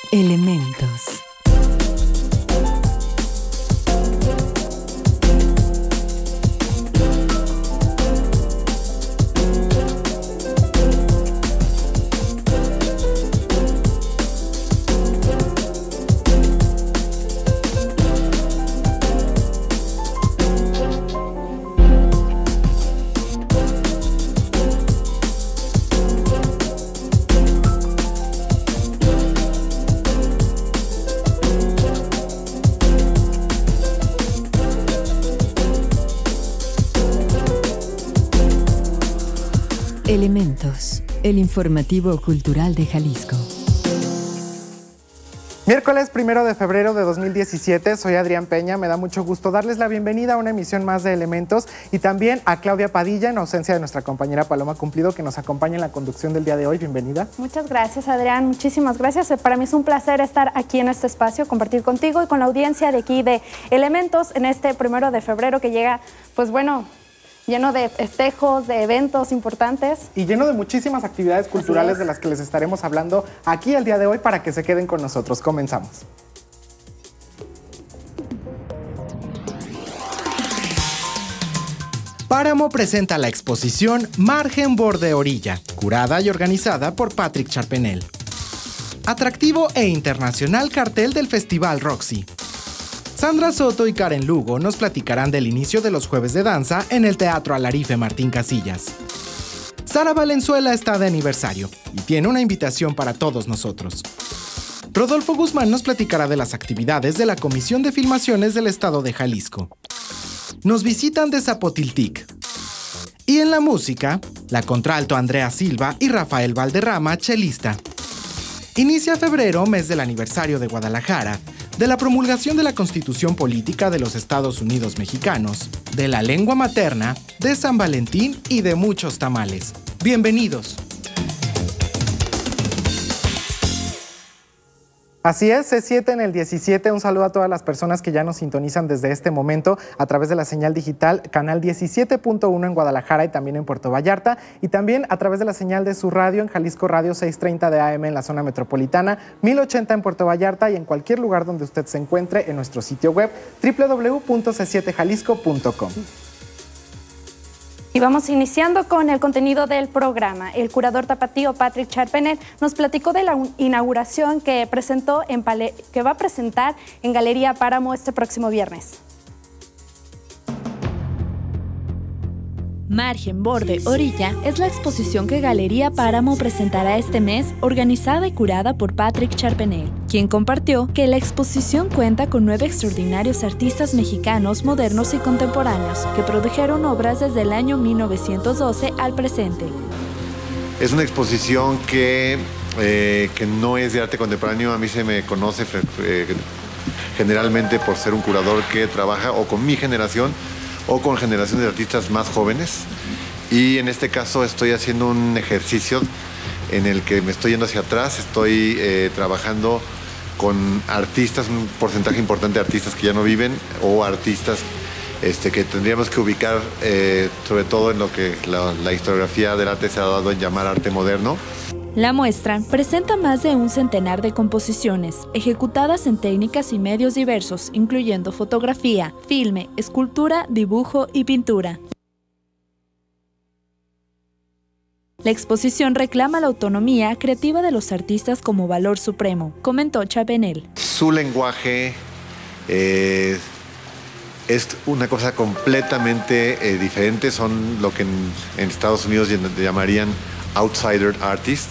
Elementos. Elementos, el informativo cultural de Jalisco. Miércoles 1 de febrero de 2017, soy Adrián Peña, me da mucho gusto darles la bienvenida a una emisión más de Elementos y también a Claudia Padilla, en ausencia de nuestra compañera Paloma Cumplido, que nos acompaña en la conducción del día de hoy. Bienvenida. Muchas gracias, Adrián, muchísimas gracias. Para mí es un placer estar aquí en este espacio, compartir contigo y con la audiencia de aquí de Elementos en este 1 de febrero que llega, pues bueno, lleno de festejos, de eventos importantes. Y lleno de muchísimas actividades culturales de las que les estaremos hablando aquí el día de hoy para que se queden con nosotros. Comenzamos. Páramo presenta la exposición Margen Borde Orilla, curada y organizada por Patrick Charpenel. Atractivo e internacional cartel del Festival Roxy. Sandra Soto y Karen Lugo nos platicarán del inicio de los jueves de danza en el Teatro Alarife Martín Casillas. Sara Valenzuela está de aniversario y tiene una invitación para todos nosotros. Rodolfo Guzmán nos platicará de las actividades de la Comisión de Filmaciones del Estado de Jalisco. Nos visitan de Zapotiltic. Y en la música, la contralto Andrea Silva y Rafael Valderrama, chelista. Inicia febrero, mes del aniversario de Guadalajara, de la promulgación de la Constitución Política de los Estados Unidos Mexicanos, de la lengua materna, de San Valentín y de muchos tamales. ¡Bienvenidos! Así es, C7 en el 17. Un saludo a todas las personas que ya nos sintonizan desde este momento a través de la señal digital, canal 17.1 en Guadalajara y también en Puerto Vallarta, y también a través de la señal de su radio en Jalisco Radio 630 de AM en la zona metropolitana, 1080 en Puerto Vallarta y en cualquier lugar donde usted se encuentre en nuestro sitio web www.c7jalisco.com. Y vamos iniciando con el contenido del programa. El curador tapatío Patrick Charpenel nos platicó de la inauguración que va a presentar en Galería Páramo este próximo viernes. Margen Borde Orilla es la exposición que Galería Páramo presentará este mes, organizada y curada por Patrick Charpenel, quien compartió que la exposición cuenta con 9 extraordinarios artistas mexicanos modernos y contemporáneos que produjeron obras desde el año 1912 al presente. Es una exposición que no es de arte contemporáneo. A mí se me conoce generalmente por ser un curador que trabaja o con mi generación o con generaciones de artistas más jóvenes, y en este caso estoy haciendo un ejercicio en el que me estoy yendo hacia atrás, estoy trabajando con artistas, un porcentaje importante de artistas que ya no viven o artistas que tendríamos que ubicar sobre todo en lo que la historiografía del arte se ha dado en llamar arte moderno. La muestra presenta más de un centenar de composiciones, ejecutadas en técnicas y medios diversos, incluyendo fotografía, filme, escultura, dibujo y pintura. La exposición reclama la autonomía creativa de los artistas como valor supremo, comentó Charpenel. Su lenguaje es una cosa completamente diferente, son lo que en Estados Unidos llamarían outsider artists,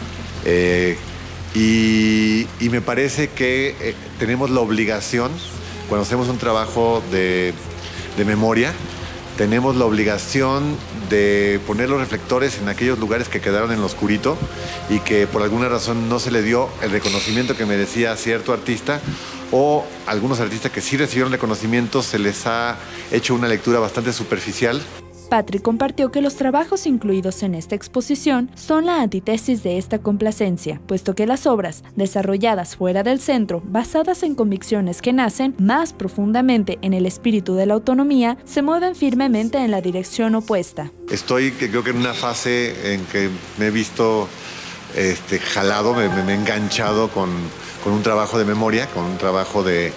y me parece que tenemos la obligación, cuando hacemos un trabajo de memoria, tenemos la obligación de poner los reflectores en aquellos lugares que quedaron en lo oscurito y que por alguna razón no se le dio el reconocimiento que merecía a cierto artista, o algunos artistas que sí recibieron reconocimiento se les ha hecho una lectura bastante superficial. Patrick compartió que los trabajos incluidos en esta exposición son la antítesis de esta complacencia, puesto que las obras, desarrolladas fuera del centro, basadas en convicciones que nacen más profundamente en el espíritu de la autonomía, se mueven firmemente en la dirección opuesta. Estoy, creo que en una fase en que me he visto jalado, me he enganchado con un trabajo de memoria, con un trabajo de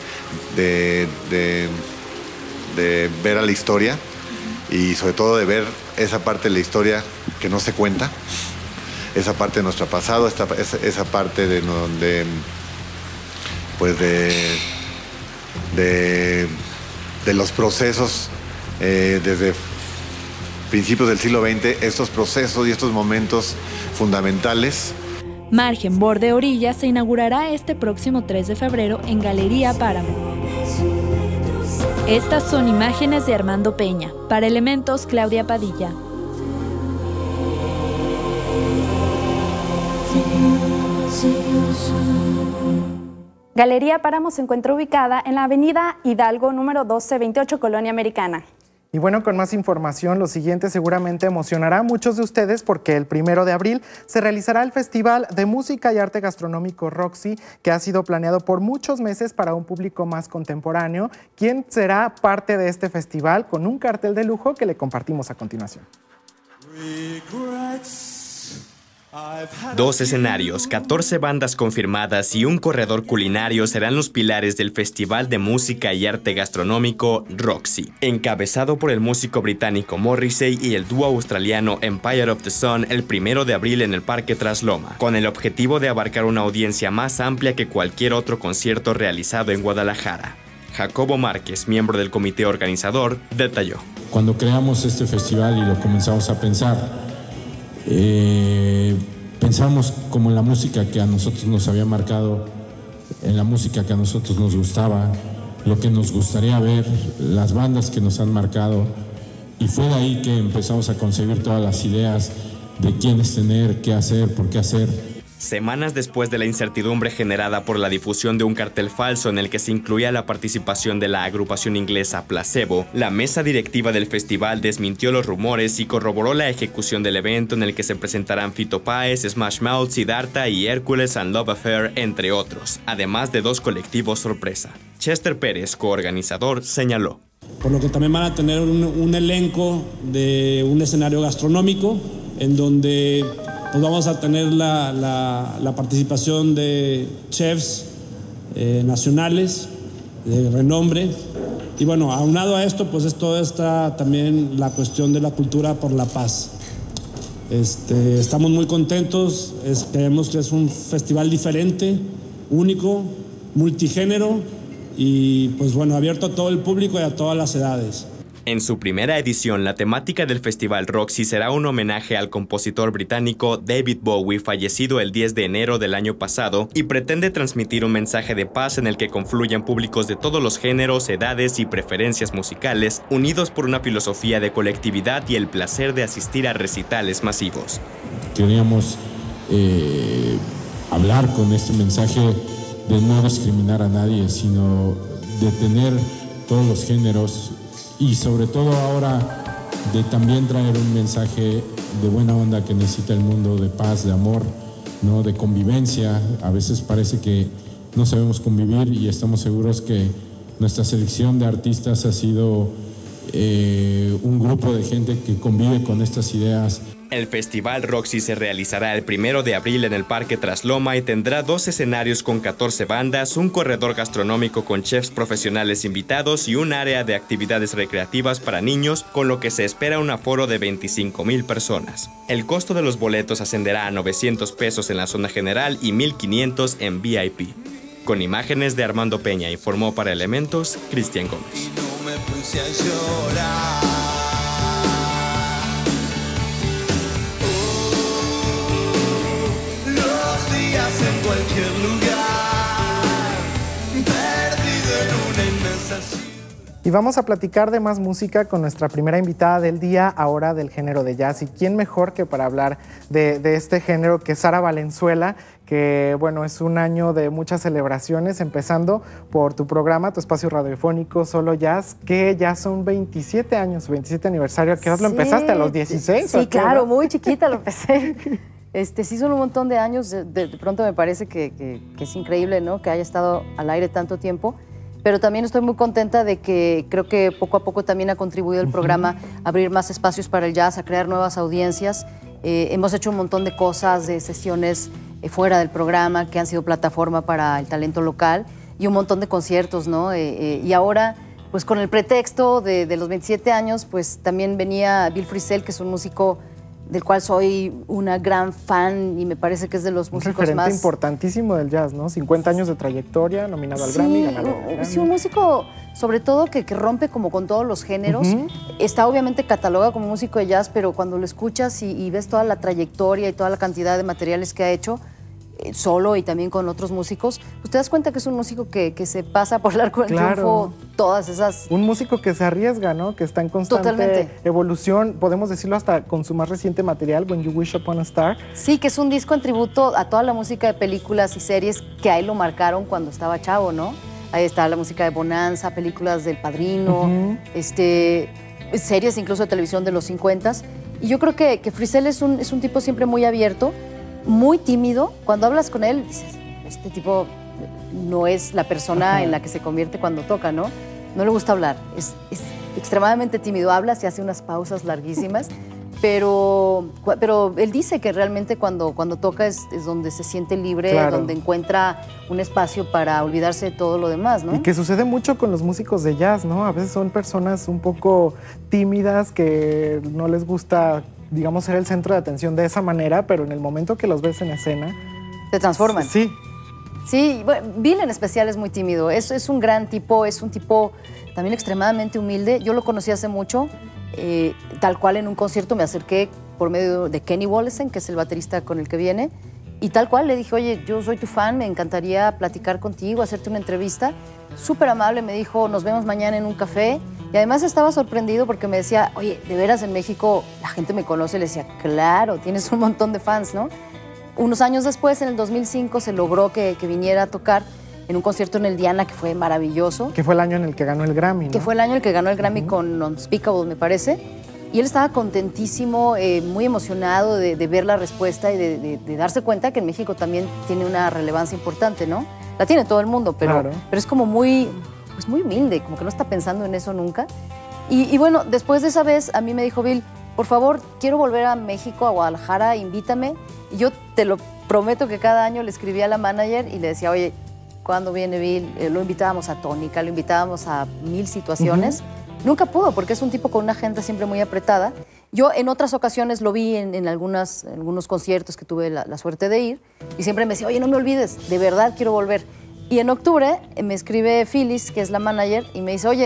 ver a la historia y sobre todo de ver esa parte de la historia que no se cuenta, esa parte de nuestro pasado, esa parte de los procesos desde principios del siglo XX, estos procesos y estos momentos fundamentales. Margen Borde Orilla se inaugurará este próximo 3 de febrero en Galería Páramo. Estas son imágenes de Armando Peña. Para Elementos, Claudia Padilla. Galería Páramo se encuentra ubicada en la avenida Hidalgo, número 1228, Colonia Americana. Y bueno, con más información, lo siguiente seguramente emocionará a muchos de ustedes porque el 1 de abril se realizará el Festival de Música y Arte Gastronómico Roxy, que ha sido planeado por muchos meses para un público más contemporáneo. ¿Quién será parte de este festival? Con un cartel de lujo que le compartimos a continuación. 2 escenarios, 14 bandas confirmadas y un corredor culinario serán los pilares del Festival de Música y Arte Gastronómico Roxy, encabezado por el músico británico Morrissey y el dúo australiano Empire of the Sun el 1 de abril en el Parque Trasloma, con el objetivo de abarcar una audiencia más amplia que cualquier otro concierto realizado en Guadalajara. Jacobo Márquez, miembro del comité organizador, detalló. Cuando creamos este festival y lo comenzamos a pensar, pensamos como en la música que a nosotros nos había marcado, en la música que a nosotros nos gustaba, lo que nos gustaría ver, las bandas que nos han marcado, y fue de ahí que empezamos a concebir todas las ideas de quiénes tener, qué hacer, por qué hacer. Semanas después de la incertidumbre generada por la difusión de un cartel falso en el que se incluía la participación de la agrupación inglesa Placebo, la mesa directiva del festival desmintió los rumores y corroboró la ejecución del evento en el que se presentarán Fito Páez, Smash Mouth, Siddhartha y Hércules and Love Affair, entre otros, además de 2 colectivos sorpresa. Chester Pérez, coorganizador, señaló. Por lo que también van a tener un elenco de un escenario gastronómico en donde pues vamos a tener la participación de chefs nacionales de renombre. Y bueno, aunado a esto, pues es toda esta también la cuestión de la cultura por la paz. Estamos muy contentos, creemos que es un festival diferente, único, multigénero y pues bueno, abierto a todo el público y a todas las edades. En su primera edición, la temática del Festival Roxy será un homenaje al compositor británico David Bowie, fallecido el 10 de enero del año pasado, y pretende transmitir un mensaje de paz en el que confluyen públicos de todos los géneros, edades y preferencias musicales, unidos por una filosofía de colectividad y el placer de asistir a recitales masivos. Queríamos hablar con este mensaje de no discriminar a nadie, sino de tener todos los géneros, y sobre todo ahora de también traer un mensaje de buena onda que necesita el mundo, de paz, de amor, ¿no? De convivencia. A veces parece que no sabemos convivir y estamos seguros que nuestra selección de artistas ha sido un grupo de gente que convive con estas ideas. El Festival Roxy se realizará el 1 de abril en el Parque Trasloma y tendrá 2 escenarios con 14 bandas, un corredor gastronómico con chefs profesionales invitados y un área de actividades recreativas para niños, con lo que se espera un aforo de 25,000 personas. El costo de los boletos ascenderá a 900 pesos en la zona general y 1,500 en VIP. Con imágenes de Armando Peña, informó para Elementos, Cristian Gómez. Y vamos a platicar de más música con nuestra primera invitada del día, ahora del género de jazz. ¿Y quién mejor que para hablar de este género que Sara Valenzuela, que bueno, es un año de muchas celebraciones, empezando por tu programa, tu espacio radiofónico Solo Jazz, que ya son 27 años, 27 aniversario. ¿A qué edad lo empezaste? ¿A los 16? Sí, claro, muy chiquita lo empecé. Sí, son un montón de años. De pronto me parece que es increíble, ¿no? Que haya estado al aire tanto tiempo. Pero también estoy muy contenta de que creo que poco a poco también ha contribuido el programa a abrir más espacios para el jazz, a crear nuevas audiencias. Hemos hecho un montón de cosas, de sesiones fuera del programa que han sido plataforma para el talento local y un montón de conciertos, ¿no? Y ahora, pues con el pretexto de los 27 años, pues también venía Bill Frisell, que es un músico del cual soy una gran fan y me parece que es de los músicos referente más... importantísimo del jazz, ¿no? 50 años de trayectoria, nominado al Grammy, ganador del Grammy. Sí, un músico sobre todo que rompe como con todos los géneros. Está obviamente catalogado como músico de jazz, pero cuando lo escuchas y ves toda la trayectoria y toda la cantidad de materiales que ha hecho, solo y también con otros músicos, pues te das cuenta que es un músico que se pasa por el arco del triunfo todas esas... Un músico que se arriesga, ¿no? Que está en constante evolución, podemos decirlo hasta con su más reciente material, When You Wish Upon a Star. Sí, que es un disco en tributo a toda la música de películas y series que a él lo marcaron cuando estaba chavo, ¿no? Ahí está la música de Bonanza, películas del Padrino, series incluso de televisión de los 50s. Y yo creo que Frisell es un tipo siempre muy abierto, muy tímido. Cuando hablas con él, dices, este tipo no es la persona en la que se convierte cuando toca, ¿no? No le gusta hablar, es extremadamente tímido, habla, se hace unas pausas larguísimas, pero él dice que realmente cuando toca es donde se siente libre, donde encuentra un espacio para olvidarse de todo lo demás, ¿no? Y que sucede mucho con los músicos de jazz, ¿no? A veces son personas un poco tímidas que no les gusta, digamos, ser el centro de atención de esa manera, pero en el momento que los ves en escena... Se transforman. Sí. Sí, bueno, Bill en especial es muy tímido, es un gran tipo, es un tipo también extremadamente humilde. Yo lo conocí hace mucho, tal cual en un concierto me acerqué por medio de Kenny Wollesen, que es el baterista con el que viene, y tal cual le dije, oye, yo soy tu fan, me encantaría platicar contigo, hacerte una entrevista. Súper amable, me dijo, nos vemos mañana en un café. Y además estaba sorprendido porque me decía, oye, ¿de veras en México la gente me conoce? Le decía, claro, tienes un montón de fans, ¿no? Unos años después, en el 2005, se logró que viniera a tocar en un concierto en el Diana, que fue maravilloso. Que fue el año en el que ganó el Grammy, ¿no? Que fue el año en el que ganó el Grammy con Unspeakable, me parece. Y él estaba contentísimo, muy emocionado de ver la respuesta y de darse cuenta que en México también tiene una relevancia importante, ¿no? La tiene todo el mundo, pero es como muy humilde, como que no está pensando en eso nunca. Y bueno, después de esa vez, a mí me dijo Bill, por favor, quiero volver a México, a Guadalajara, invítame. Y yo te lo prometo que cada año le escribía a la manager y le decía, oye, ¿cuándo viene Bill? Lo invitábamos a Tónica, lo invitábamos a 1000 situaciones. Nunca pudo, porque es un tipo con una agenda siempre muy apretada. Yo en otras ocasiones lo vi en algunos conciertos que tuve la suerte de ir y siempre me decía, oye, no me olvides, de verdad quiero volver. Y en octubre me escribe Phyllis, que es la manager, y me dice, oye,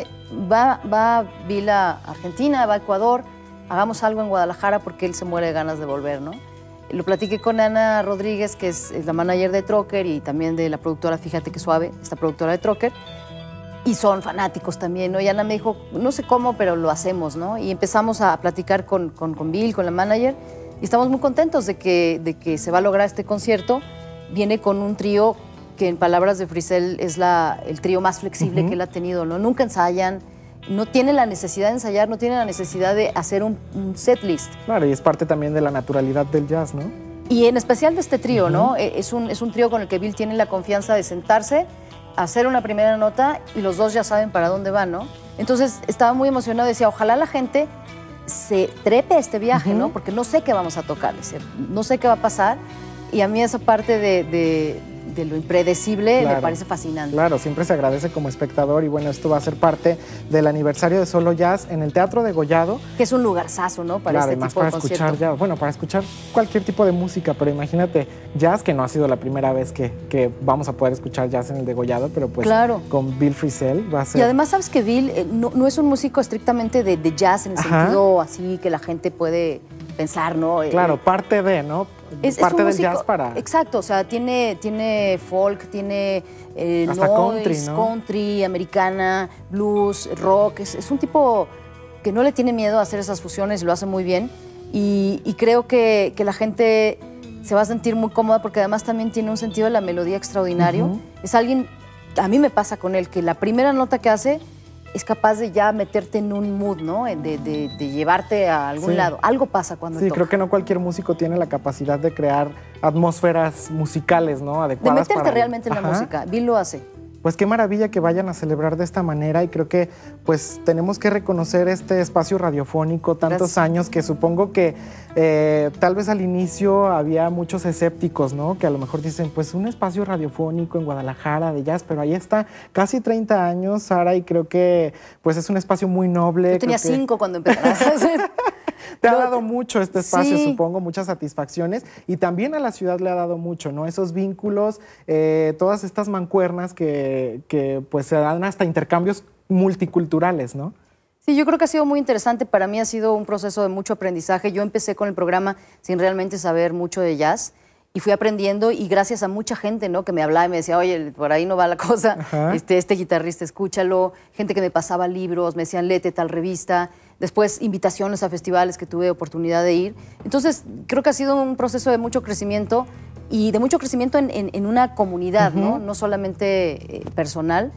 va Bill a Argentina, va a Ecuador, hagamos algo en Guadalajara porque él se muere de ganas de volver, ¿no? Lo platiqué con Ana Rodríguez, que es la manager de Trocker y también de la productora Fíjate que Suave, esta productora de Trocker, y son fanáticos también, ¿no? Y Ana me dijo, no sé cómo, pero lo hacemos, ¿no? Y empezamos a platicar con Bill, con la manager, y estamos muy contentos de que se va a lograr este concierto. Viene con un trío que en palabras de Frisell es el trío más flexible que él ha tenido, ¿no? Nunca ensayan, no tiene la necesidad de ensayar, no tiene la necesidad de hacer un set list. Claro, y es parte también de la naturalidad del jazz, ¿no? Y en especial de este trío, ¿no? Es un trío con el que Bill tiene la confianza de sentarse, hacer una primera nota y los dos ya saben para dónde van, ¿no? Entonces estaba muy emocionado, decía, ojalá la gente se trepe a este viaje, ¿no? Porque no sé qué vamos a tocar, no sé qué va a pasar. Y a mí esa parte de lo impredecible me parece fascinante. Claro, siempre se agradece como espectador y bueno, esto va a ser parte del aniversario de Solo Jazz en el Teatro Degollado. Que es un lugarzazo, ¿no? Para este tipo de concierto. Escuchar jazz, bueno, para escuchar cualquier tipo de música, pero imagínate, jazz, que no ha sido la primera vez que vamos a poder escuchar jazz en el Degollado, pero pues con Bill Frisell va a ser... Y además sabes que Bill no es un músico estrictamente de jazz en el sentido así que la gente puede pensar, ¿no? Claro, parte de, ¿no? Parte del jazz para... Exacto, o sea, tiene folk, tiene hasta noise, country, ¿no? country, americana, blues, rock. Es un tipo que no le tiene miedo a hacer esas fusiones y lo hace muy bien. Y creo que la gente se va a sentir muy cómoda porque además también tiene un sentido de la melodía extraordinario. Es alguien, a mí me pasa con él, que la primera nota que hace es capaz de ya meterte en un mood, ¿no? De llevarte a algún lado. Algo pasa cuando toca. Creo que no cualquier músico tiene la capacidad de crear atmósferas musicales, ¿no? Adecuadas de meterte realmente en la música. Bill lo hace. pues qué maravilla que vayan a celebrar de esta manera y creo que pues tenemos que reconocer este espacio radiofónico, tantos años que supongo que tal vez al inicio había muchos escépticos, ¿no? Que a lo mejor dicen, pues un espacio radiofónico en Guadalajara de jazz, pero ahí está, casi 30 años, Sara, y creo que pues es un espacio muy noble. Yo tenía 5 cuando empezaste. Te ha dado mucho este espacio, supongo, muchas satisfacciones y también a la ciudad le ha dado mucho, ¿no? Esos vínculos, todas estas mancuernas que pues se dan hasta intercambios multiculturales, ¿no? Sí, yo creo que ha sido muy interesante. Para mí ha sido un proceso de mucho aprendizaje. Yo empecé con el programa sin realmente saber mucho de jazz y fui aprendiendo y gracias a mucha gente, ¿no? Que me hablaba y me decía, oye, por ahí no va la cosa, este guitarrista, escúchalo. Gente que me pasaba libros, me decían, léete tal revista. Después invitaciones a festivales que tuve oportunidad de ir. Entonces creo que ha sido un proceso de mucho crecimiento y de mucho crecimiento en una comunidad, ¿no? No solamente personal.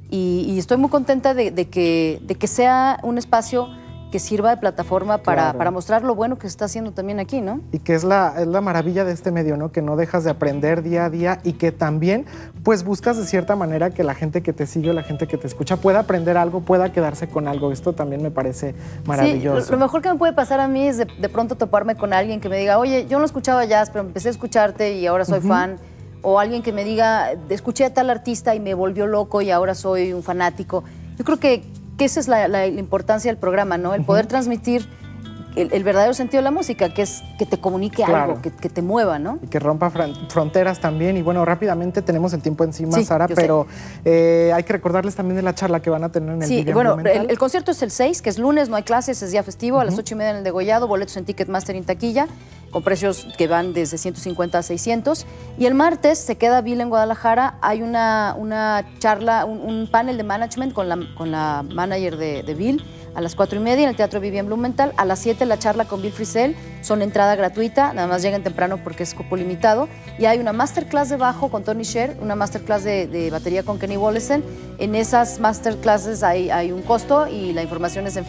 Y estoy muy contenta de que sea un espacio que sirva de plataforma para mostrar lo bueno que se está haciendo también aquí, ¿no? Y que es la maravilla de este medio, ¿no? Que no dejas de aprender día a día y que también pues buscas de cierta manera que la gente que te sigue o la gente que te escucha pueda aprender algo, pueda quedarse con algo. Esto también me parece maravilloso. Sí, lo mejor que me puede pasar a mí es de pronto toparme con alguien que me diga, oye, yo no escuchaba jazz, pero empecé a escucharte y ahora soy fan. O alguien que me diga, escuché a tal artista y me volvió loco y ahora soy un fanático. Yo creo que esa es la importancia del programa, ¿no? El poder transmitir el verdadero sentido de la música, que es que te comunique algo, que te mueva, ¿no? Y que rompa fronteras también. Y bueno, rápidamente tenemos el tiempo encima, Sara, pero hay que recordarles también de la charla que van a tener en el Vivian Blumenthal. Bueno, el concierto es el 6, que es lunes, no hay clases, es día festivo, a las 8:30 en el Degollado, boletos en Ticketmaster y en taquilla, con precios que van desde 150 a 600. Y el martes se queda Bill en Guadalajara. Hay una charla, un panel de management con la manager de Bill a las 4:30 en el Teatro Vivian Blumenthal. A las 7 la charla con Bill Frisell. Son entrada gratuita, nada más lleguen temprano porque es cupo limitado. Y hay una masterclass de bajo con Tony Sher, una masterclass de batería con Kenny Wollesen. En esas masterclasses hay un costo y la información es en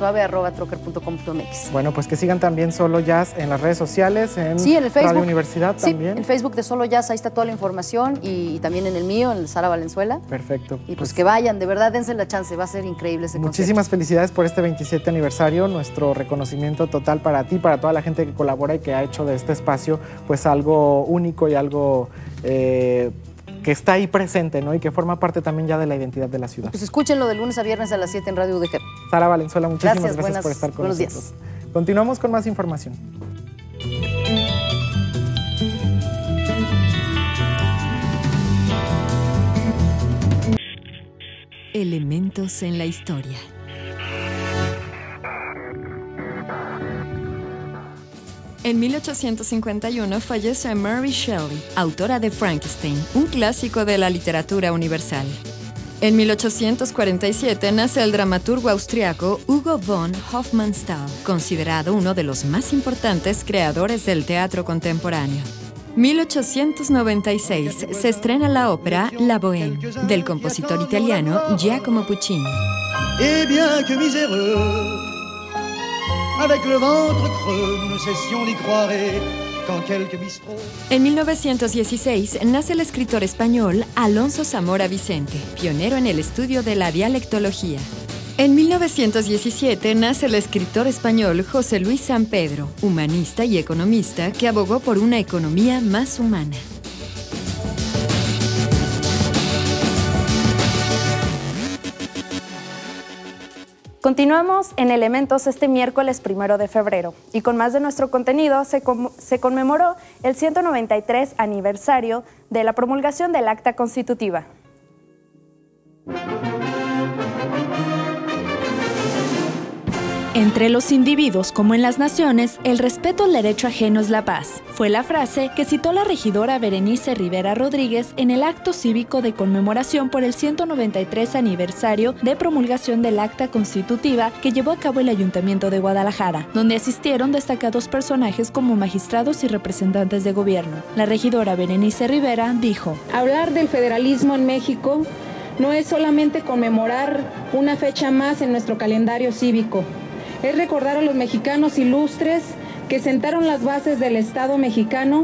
fíjatequesuave@trocker.com.mx. Bueno, pues que sigan también Solo Jazz en las redes sociales, en el Facebook, Radio Universidad también. En el Facebook de Solo Jazz, ahí está toda la información y también en el mío, en el Sara Valenzuela. Perfecto. Y pues que vayan, de verdad, dense la chance, va a ser increíble ese concierto. Muchísimas felicidades por este 27 aniversario, nuestro reconocimiento total para ti, para toda la gente que colabora y que ha hecho de este espacio pues algo único y algo que está ahí presente, ¿no? Y que forma parte también ya de la identidad de la ciudad. Pues escúchenlo de lunes a viernes a las 7 en Radio UDG. Sara Valenzuela, muchísimas gracias por estar con buenos nosotros. Días. Continuamos con más información. Elementos en la historia. En 1851 fallece Mary Shelley, autora de Frankenstein, un clásico de la literatura universal. En 1847 nace el dramaturgo austriaco Hugo von Hofmannsthal, considerado uno de los más importantes creadores del teatro contemporáneo. 1896 se estrena la ópera La Bohème, del compositor italiano Giacomo Puccini. Eh bien que miséreux, avec le ventre creux, nous cessions d'y croire quand quelques bistrots. En 1916 nace el escritor español Alonso Zamora Vicente, pionero en el estudio de la dialectología. En 1917 nace el escritor español José Luis San Pedro, humanista y economista que abogó por una economía más humana. Continuamos en Elementos este miércoles 1 de febrero y con más de nuestro contenido se conmemoró el 193 aniversario de la promulgación del Acta Constitutiva. Entre los individuos como en las naciones, el respeto al derecho ajeno es la paz. Fue la frase que citó la regidora Berenice Rivera Rodríguez en el acto cívico de conmemoración por el 193 aniversario de promulgación del Acta Constitutiva que llevó a cabo el Ayuntamiento de Guadalajara, donde asistieron destacados personajes como magistrados y representantes de gobierno. La regidora Berenice Rivera dijo: hablar del federalismo en México no es solamente conmemorar una fecha más en nuestro calendario cívico. Es recordar a los mexicanos ilustres que sentaron las bases del Estado mexicano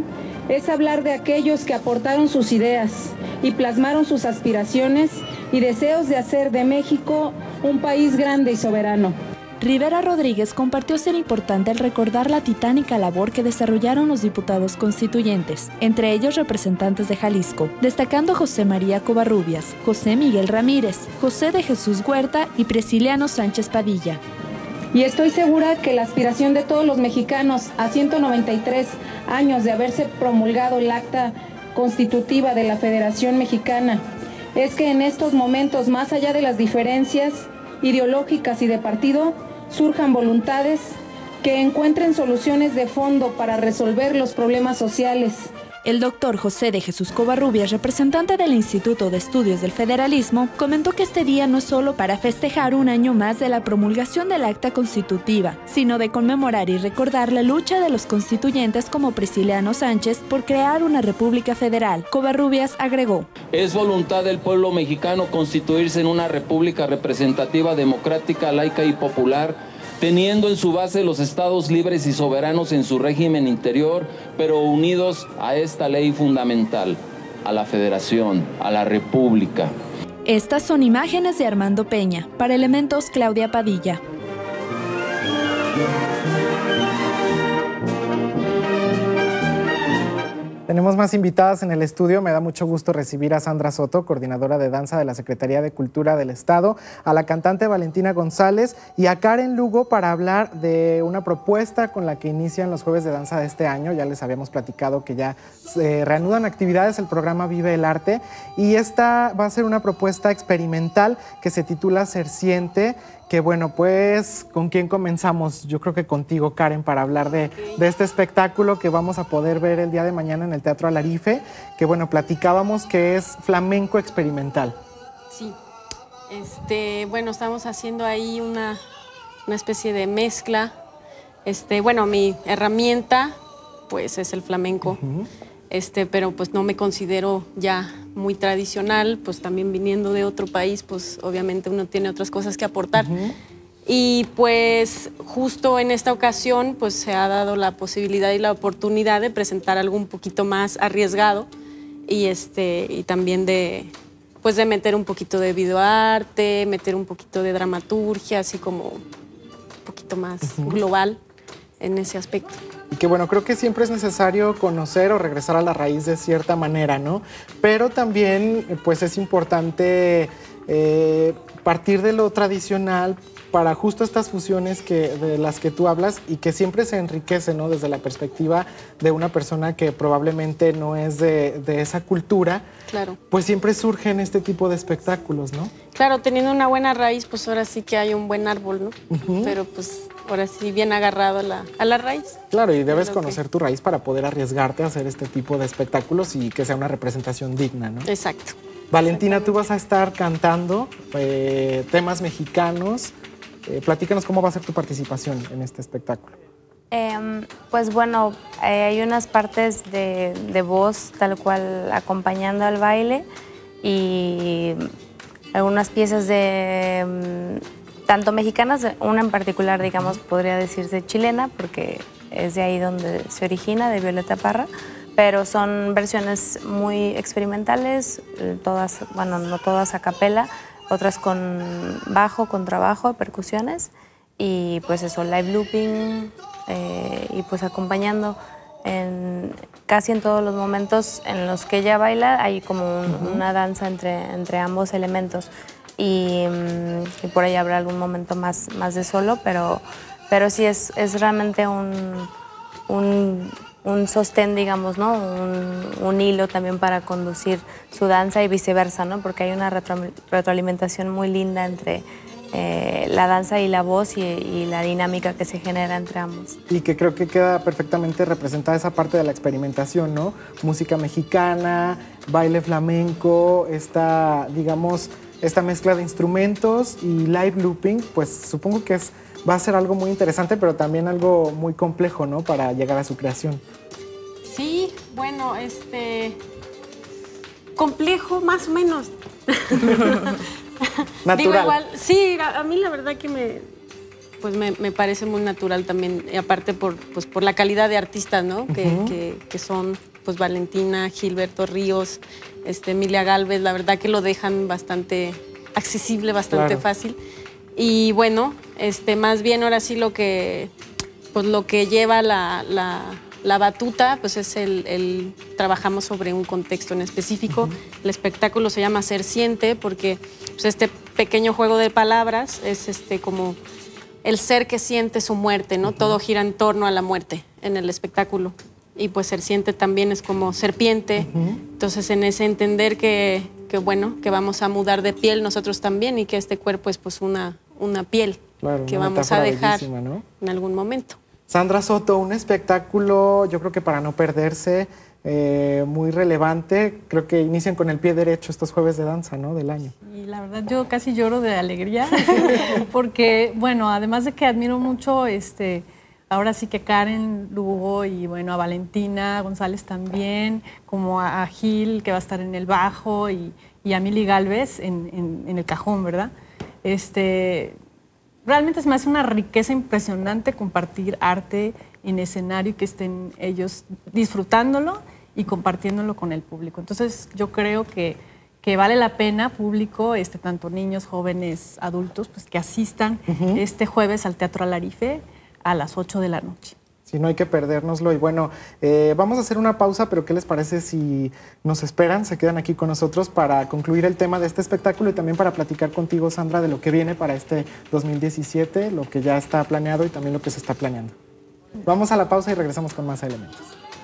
Es hablar de aquellos que aportaron sus ideas y plasmaron sus aspiraciones y deseos de hacer de México un país grande y soberano. Rivera Rodríguez compartió ser importante el recordar la titánica labor que desarrollaron los diputados constituyentes, entre ellos representantes de Jalisco, destacando José María Covarrubias, José Miguel Ramírez, José de Jesús Huerta y Prisciliano Sánchez Padilla. Y estoy segura que la aspiración de todos los mexicanos a 193 años de haberse promulgado el Acta Constitutiva de la Federación Mexicana es que en estos momentos, más allá de las diferencias ideológicas y de partido, surjan voluntades que encuentren soluciones de fondo para resolver los problemas sociales. El doctor José de Jesús Covarrubias, representante del Instituto de Estudios del Federalismo, comentó que este día no es solo para festejar un año más de la promulgación del Acta Constitutiva, sino de conmemorar y recordar la lucha de los constituyentes como Prisciliano Sánchez por crear una república federal. Covarrubias agregó: es voluntad del pueblo mexicano constituirse en una república representativa, democrática, laica y popular, teniendo en su base los estados libres y soberanos en su régimen interior, pero unidos a esta ley fundamental, a la federación, a la república. Estas son imágenes de Armando Peña. Para Elementos, Claudia Padilla. Tenemos más invitadas en el estudio. Me da mucho gusto recibir a Sandra Soto, coordinadora de danza de la Secretaría de Cultura del Estado, a la cantante Valentina González y a Karen Lugo para hablar de una propuesta con la que inician los Jueves de Danza de este año. Ya les habíamos platicado que ya se reanudan actividades, el programa Vive el Arte, y esta va a ser una propuesta experimental que se titula Serciente. Que bueno, pues, ¿con quién comenzamos? Yo creo que contigo, Karen, para hablar de este espectáculo que vamos a poder ver el día de mañana en el Teatro Alarife, que bueno, platicábamos que es flamenco experimental. Sí, bueno, estamos haciendo ahí una especie de mezcla. Bueno, mi herramienta, pues, es el flamenco. Pero pues no me considero ya muy tradicional, pues también viniendo de otro país, pues obviamente uno tiene otras cosas que aportar. Y pues justo en esta ocasión pues se ha dado la posibilidad y la oportunidad de presentar algo un poquito más arriesgado y también de meter un poquito de videoarte, meter un poquito de dramaturgia, así como un poquito más global en ese aspecto. Y que bueno, creo que siempre es necesario conocer o regresar a la raíz de cierta manera, ¿no? Pero también pues es importante partir de lo tradicional para justo estas fusiones de las que tú hablas y que siempre se enriquece, ¿no? Desde la perspectiva de una persona que probablemente no es de esa cultura. Claro. Pues siempre surgen este tipo de espectáculos, ¿no? Claro, teniendo una buena raíz, pues ahora sí que hay un buen árbol, ¿no? Pero pues ahora sí bien agarrado a la raíz. Claro, y debes conocer tu raíz para poder arriesgarte a hacer este tipo de espectáculos y que sea una representación digna, ¿no? Exacto. Valentina, tú vas a estar cantando temas mexicanos. Platícanos cómo va a ser tu participación en este espectáculo. Pues bueno, hay unas partes de voz tal cual acompañando al baile y algunas piezas tanto mexicanas, una en particular, digamos, podría decirse chilena, porque es de ahí donde se origina, de Violeta Parra, pero son versiones muy experimentales, todas, bueno, no todas a capela, otras con bajo, contrabajo, percusiones, y pues eso, live looping, y pues acompañando casi en todos los momentos en los que ella baila, hay como una danza entre ambos elementos. Y por ahí habrá algún momento más de solo, pero sí es realmente un sostén, digamos, ¿no? Un hilo también para conducir su danza y viceversa, ¿no? Porque hay una retroalimentación muy linda entre la danza y la voz y la dinámica que se genera entre ambos. Y que creo que queda perfectamente representada esa parte de la experimentación, ¿no? Música mexicana, baile flamenco, digamos, esta mezcla de instrumentos y live looping, pues supongo que va a ser algo muy interesante, pero también algo muy complejo, ¿no? Para llegar a su creación. Sí, bueno, complejo más o menos. Natural. Digo, igual, sí, a mí la verdad que me parece muy natural también, y aparte por la calidad de artistas, ¿no? que son pues Valentina, Gilberto Ríos, Emilia Gálvez, la verdad que lo dejan bastante accesible, bastante fácil. Y bueno, más bien ahora sí lo que lleva la batuta, pues es trabajamos sobre un contexto en específico. El espectáculo se llama Serciente porque pues, este pequeño juego de palabras es como el ser que siente su muerte, ¿no? Todo gira en torno a la muerte en el espectáculo. Y pues Serciente también es como serpiente. Entonces en ese entender que vamos a mudar de piel nosotros también y que este cuerpo es pues una piel que vamos a dejar, ¿no? En algún momento. Sandra Soto, un espectáculo, yo creo que para no perderse, muy relevante. Creo que inician con el pie derecho estos jueves de danza, ¿no? Del año. Y la verdad yo casi lloro de alegría porque, bueno, además de que admiro mucho, ahora sí que Karen Lugo y, bueno, a Valentina González también, como a Gil, que va a estar en el bajo, y a Mili Gálvez en el cajón, ¿verdad? Realmente es más una riqueza impresionante compartir arte en escenario y que estén ellos disfrutándolo y compartiéndolo con el público. Entonces yo creo que vale la pena, público, tanto niños, jóvenes, adultos, pues que asistan este jueves al Teatro Alarife a las 8 de la noche. Sí, no hay que perdérnoslo. Y bueno, vamos a hacer una pausa, pero ¿qué les parece si nos esperan, se quedan aquí con nosotros para concluir el tema de este espectáculo y también para platicar contigo, Sandra, de lo que viene para este 2017, lo que ya está planeado y también lo que se está planeando? Vamos a la pausa y regresamos con más elementos.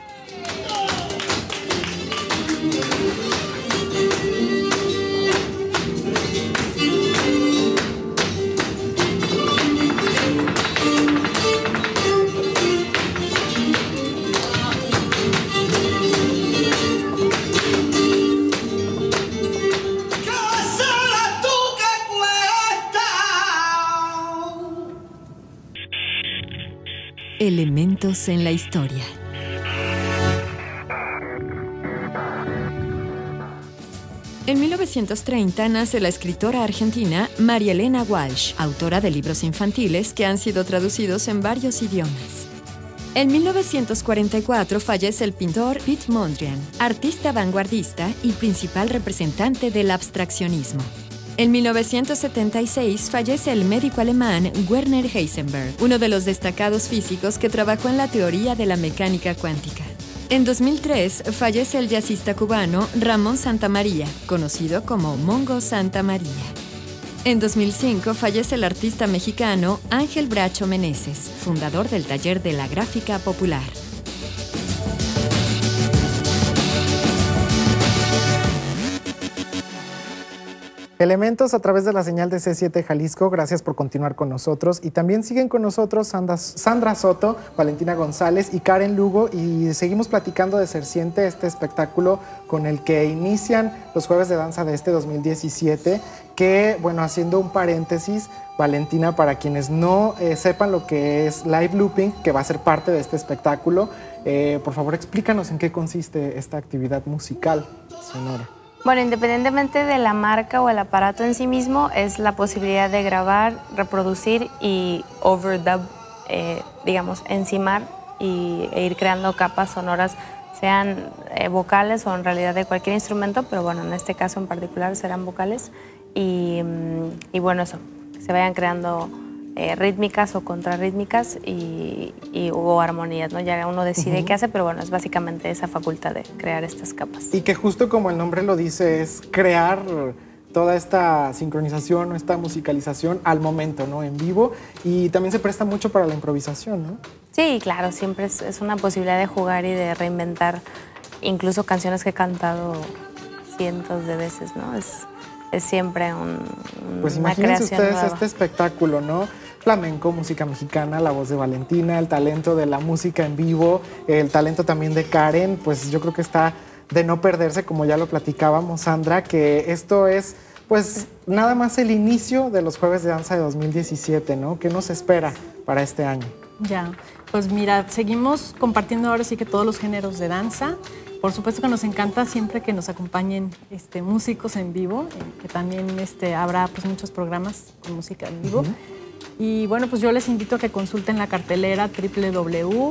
Elementos en la historia. En 1930 nace la escritora argentina María Elena Walsh, autora de libros infantiles que han sido traducidos en varios idiomas. En 1944 fallece el pintor Piet Mondrian, artista vanguardista y principal representante del abstraccionismo. En 1976 fallece el médico alemán Werner Heisenberg, uno de los destacados físicos que trabajó en la teoría de la mecánica cuántica. En 2003 fallece el jazzista cubano Ramón Santamaría, conocido como Mongo Santa María. En 2005 fallece el artista mexicano Ángel Bracho Meneses, fundador del Taller de la Gráfica Popular. Elementos a través de la señal de C7 Jalisco, gracias por continuar con nosotros. Y también siguen con nosotros Sandra Soto, Valentina González y Karen Lugo, y seguimos platicando de Serciente, este espectáculo con el que inician los jueves de danza de este 2017, que, bueno, haciendo un paréntesis, Valentina, para quienes no sepan lo que es live looping, que va a ser parte de este espectáculo, por favor explícanos en qué consiste esta actividad musical sonora. Bueno, independientemente de la marca o el aparato en sí mismo, es la posibilidad de grabar, reproducir y overdub, digamos, encimar e ir creando capas sonoras, sean vocales o en realidad de cualquier instrumento, pero bueno, en este caso en particular serán vocales. Y bueno, eso, se vayan creando rítmicas o contrarrítmicas o armonías, ¿no? Ya uno decide qué hace, pero bueno, es básicamente esa facultad de crear estas capas. Y que justo como el nombre lo dice, es crear toda esta sincronización o esta musicalización al momento, ¿no? En vivo, y también se presta mucho para la improvisación, ¿no? Sí, claro, siempre es una posibilidad de jugar y de reinventar incluso canciones que he cantado cientos de veces, ¿no? Es siempre pues una imagínense ustedes nueva. este espectáculo, ¿no? Flamenco, música mexicana, la voz de Valentina, el talento de la música en vivo, el talento también de Karen, pues yo creo que está de no perderse, como ya lo platicábamos, Sandra, que esto es pues nada más el inicio de los jueves de danza de 2017, ¿no? ¿Qué nos espera para este año? Ya, pues mira, seguimos compartiendo ahora sí que todos los géneros de danza. Por supuesto que nos encanta siempre que nos acompañen músicos en vivo, que también habrá pues muchos programas con música en vivo. Y bueno, pues yo les invito a que consulten la cartelera www.cc7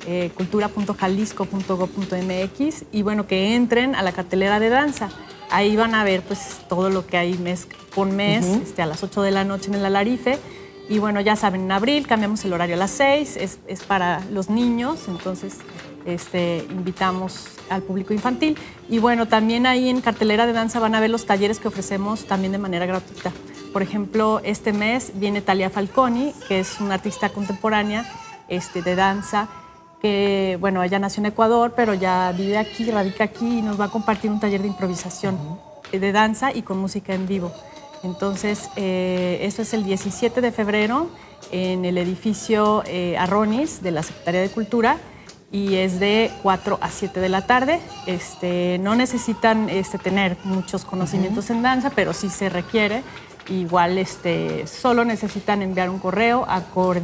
cultura.jalisco.gov.mx, y bueno, que entren a la cartelera de danza. Ahí van a ver pues todo lo que hay mes con mes, a las 8 de la noche en el Alarife. Y bueno, ya saben, en abril cambiamos el horario a las 6, es para los niños, entonces invitamos al público infantil. Y bueno, también ahí en cartelera de danza van a ver los talleres que ofrecemos también de manera gratuita. Por ejemplo, este mes viene Talia Falconi, que es una artista contemporánea de danza, que bueno, ella nació en Ecuador, pero ya vive aquí, radica aquí, y nos va a compartir un taller de improvisación de danza y con música en vivo. Entonces, eso es el 17 de febrero en el edificio Arronis de la Secretaría de Cultura, y es de 4 a 7 de la tarde. No necesitan tener muchos conocimientos en danza, pero sí se requiere. Igual solo necesitan enviar un correo a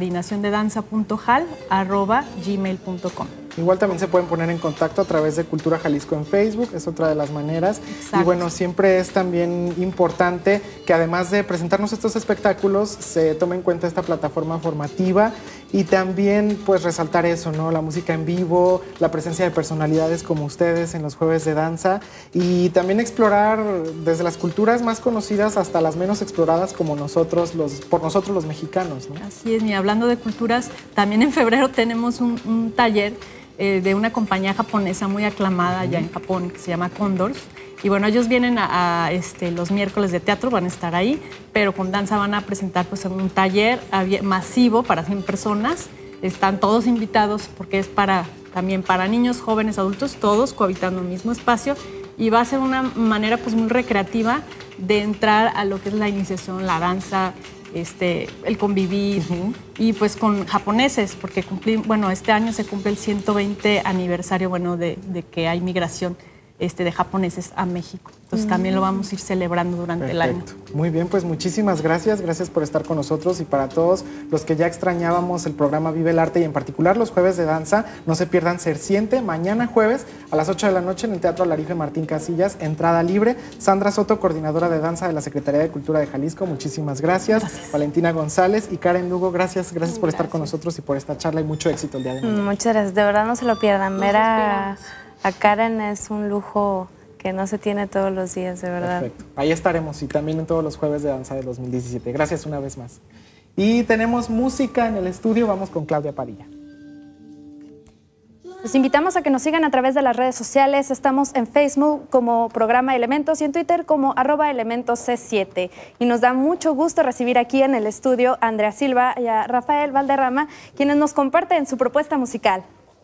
coordinaciondedanza.jal@gmail.com. Igual también se pueden poner en contacto a través de Cultura Jalisco en Facebook, es otra de las maneras. Exacto. Y bueno, siempre es también importante que además de presentarnos estos espectáculos, se tome en cuenta esta plataforma formativa y también pues resaltar eso, ¿no? La música en vivo, la presencia de personalidades como ustedes en los jueves de danza, y también explorar desde las culturas más conocidas hasta las menos exploradas como por nosotros los mexicanos, ¿no? Así es, y hablando de culturas, también en febrero tenemos un taller de una compañía japonesa muy aclamada allá en Japón, que se llama Condors. Y bueno, ellos vienen a los miércoles de teatro, van a estar ahí, pero con danza van a presentar pues, un taller masivo para 100 personas. Están todos invitados porque es también para niños, jóvenes, adultos, todos cohabitando en el mismo espacio. Y va a ser una manera pues, muy recreativa de entrar a lo que es la iniciación, la danza, el convivir, y pues con japoneses, porque este año se cumple el 120 aniversario de que hay migración de japoneses a México. Entonces también lo vamos a ir celebrando durante el año. Muy bien, pues muchísimas gracias. Gracias por estar con nosotros, y para todos los que ya extrañábamos el programa Vive el Arte y en particular los jueves de danza, no se pierdan Serciente mañana jueves a las 8 de la noche en el Teatro Alarife Martín Casillas, entrada libre. Sandra Soto, coordinadora de danza de la Secretaría de Cultura de Jalisco, muchísimas gracias. Valentina González y Karen Lugo, gracias por estar con nosotros y por esta charla, y mucho éxito el día de mañana. Muchas gracias, de verdad no se lo pierdan. Ver a Karen es un lujo que no se tiene todos los días, de verdad. Perfecto. Ahí estaremos, y también en todos los jueves de danza de 2017. Gracias una vez más. Y tenemos música en el estudio, vamos con Claudia Padilla. Los invitamos a que nos sigan a través de las redes sociales. Estamos en Facebook como Programa Elementos y en Twitter como @elementosc7. Y nos da mucho gusto recibir aquí en el estudio a Andrea Silva y a Rafael Valderrama, quienes nos comparten su propuesta musical.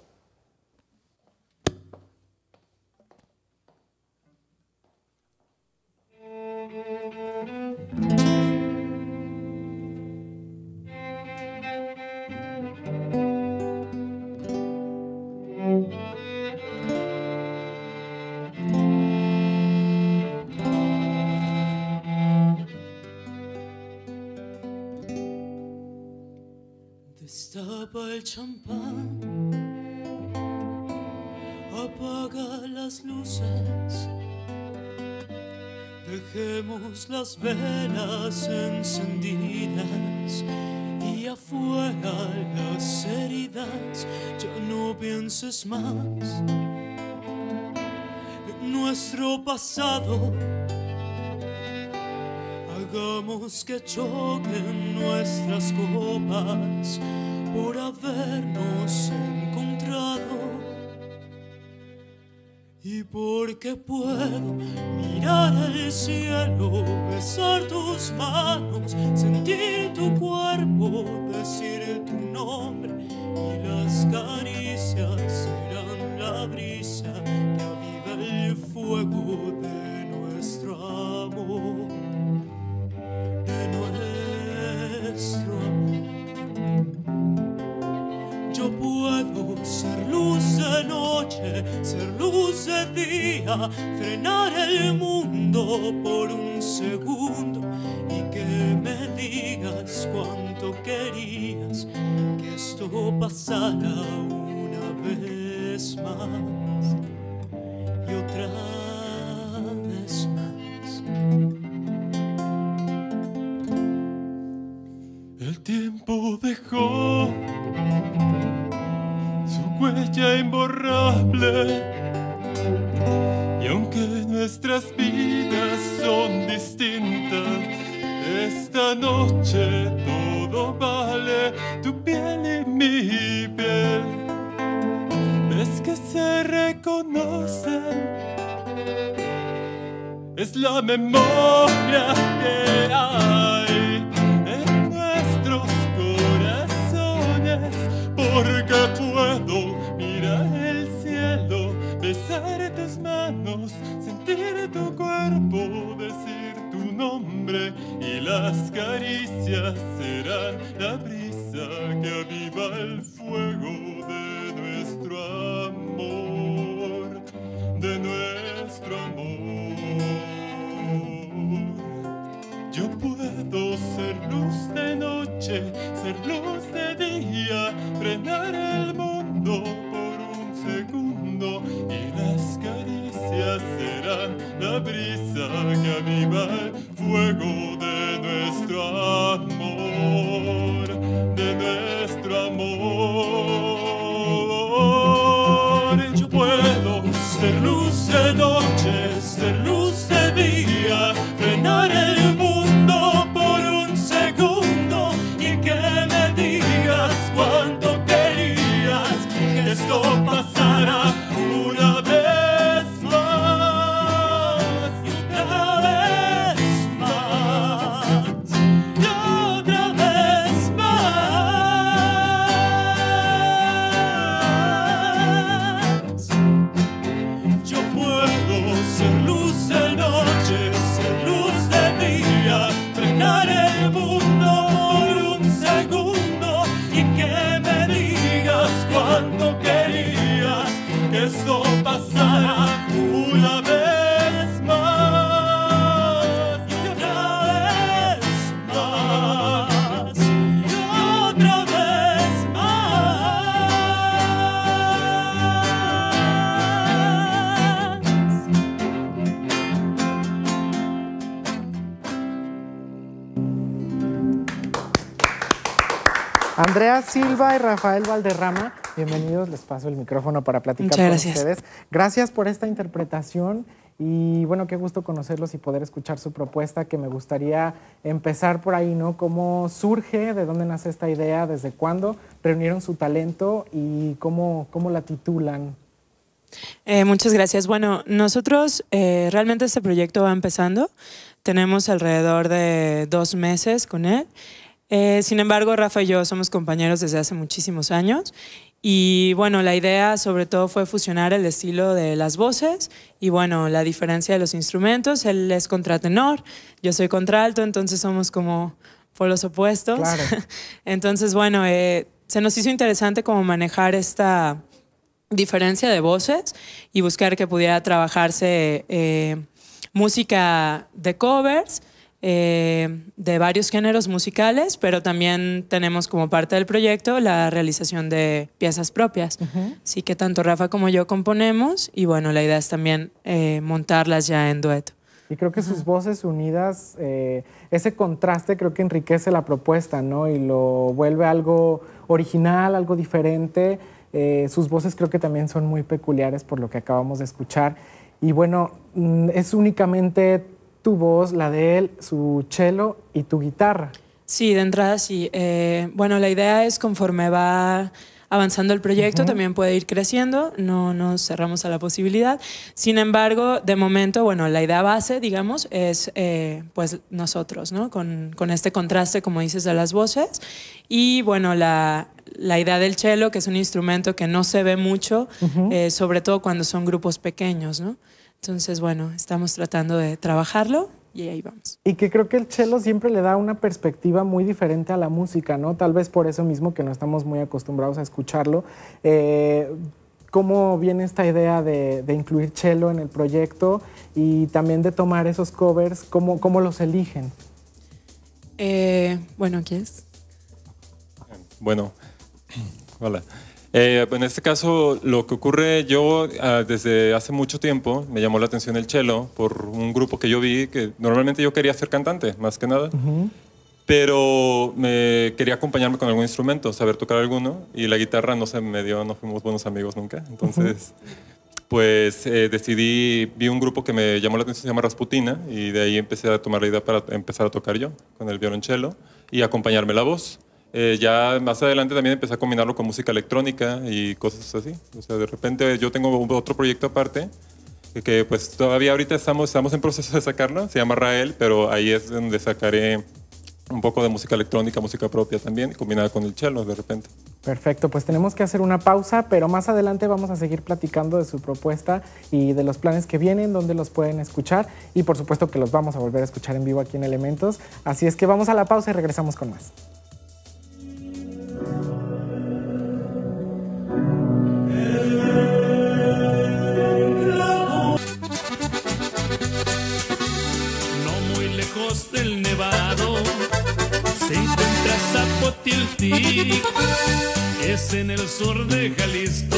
Destapa el champán, apaga las luces, dejemos las velas encendidas y afuera las heridas. Ya no pienses más en nuestro pasado. Hagamos que choquen nuestras copas por habernos encontrado, y porque puedo mirar el cielo, besar tus manos, sentir tu cuerpo, decir tu nombre, y las caricias serán la brisa que aviva el fuego de nuestro amor. Yo puedo ser luz de noche, ser luz de día, frenar el mundo por un segundo y que me digas cuánto querías que esto pasara una vez más y otra vez más. El tiempo dejó su huella esta noche todo vale, tu piel y mi piel. Es que se reconocen, es la memoria que hay en nuestros corazones, porque puedo mirar el cielo, besar tus manos, sentir tu cuerpo, decir tu nombre, y las caricias serán la brisa que aviva el fuego de nuestro amor, de nuestro amor. Yo puedo ser luz de noche, ser luz de día, frenar el mundo por un segundo, y las caricias serán la brisa que aviva el fuego de nuestro amor, de nuestro amor. Yo puedo ser luz de noche, ser luz de día, frenar el mundo por un segundo, y que me digas cuánto querías que esto pasara una vez más, y otra vez más, y otra vez más. Yo puedo ser luz de noche, ser luz de día, frenar el mundo por un segundo, y que me digas cuánto querías que esto pasara una vez más, y otra vez más, y otra vez más. Andrea Silva y Rafael Valderrama, bienvenidos, les paso el micrófono para platicar Muchas con gracias. ustedes. Gracias por esta interpretación y bueno, qué gusto conocerlos y poder escuchar su propuesta, que me gustaría empezar por ahí, ¿no? ¿Cómo surge, de dónde nace esta idea, desde cuándo reunieron su talento y cómo la titulan? Muchas gracias. Bueno, nosotros realmente este proyecto va empezando. Tenemos alrededor de 2 meses con él. Sin embargo, Rafa y yo somos compañeros desde hace muchísimos años y bueno, la idea sobre todo fue fusionar el estilo de las voces y bueno, la diferencia de los instrumentos. Él es contratenor, yo soy contralto, entonces somos como polos opuestos. Claro. Entonces, bueno, se nos hizo interesante como manejar esta diferencia de voces y buscar que pudiera trabajarse música de covers, de varios géneros musicales, pero también tenemos como parte del proyecto la realización de piezas propias. Así que tanto Rafa como yo componemos y bueno, la idea es también montarlas ya en dueto. Y creo que sus voces unidas, ese contraste creo que enriquece la propuesta, ¿no? Y lo vuelve algo original, algo diferente. Sus voces creo que también son muy peculiares por lo que acabamos de escuchar. Y bueno, es únicamente tu voz, la de él, su cello y tu guitarra. Sí, de entrada sí. Bueno, la idea es conforme va avanzando el proyecto, también puede ir creciendo, no nos cerramos a la posibilidad. Sin embargo, de momento, bueno, la idea base, digamos, es pues nosotros, ¿no? Con este contraste, como dices, de las voces. Y bueno, la idea del cello, que es un instrumento que no se ve mucho, sobre todo cuando son grupos pequeños, ¿no? Entonces, bueno, estamos tratando de trabajarlo y ahí vamos. Y que creo que el cello siempre le da una perspectiva muy diferente a la música, ¿no? Tal vez por eso mismo que no estamos muy acostumbrados a escucharlo. ¿Cómo viene esta idea de incluir cello en el proyecto y también de tomar esos covers? ¿Cómo los eligen? Bueno, ¿qué es? Bueno, hola. En este caso, lo que ocurre, yo desde hace mucho tiempo me llamó la atención el cello por un grupo que yo vi, que normalmente yo quería ser cantante, más que nada, pero me quería acompañarme con algún instrumento, saber tocar alguno, y la guitarra no se me dio, no fuimos buenos amigos nunca, entonces pues vi un grupo que me llamó la atención, se llama Rasputina, y de ahí empecé a tomar la idea para empezar a tocar yo con el violonchelo y acompañarme la voz. Ya más adelante también empecé a combinarlo con música electrónica y cosas así. O sea, de repente yo tengo otro proyecto aparte que pues todavía ahorita estamos en proceso de sacarlo, se llama Rael, pero ahí es donde sacaré un poco de música electrónica, música propia también, combinada con el cello de repente. Perfecto, pues tenemos que hacer una pausa, pero más adelante vamos a seguir platicando de su propuesta y de los planes que vienen, dónde los pueden escuchar y por supuesto que los vamos a volver a escuchar en vivo aquí en Elementos. Así es que vamos a la pausa y regresamos con más. No muy lejos del Nevado se encuentra Zapotiltic, es en el sur de Jalisco,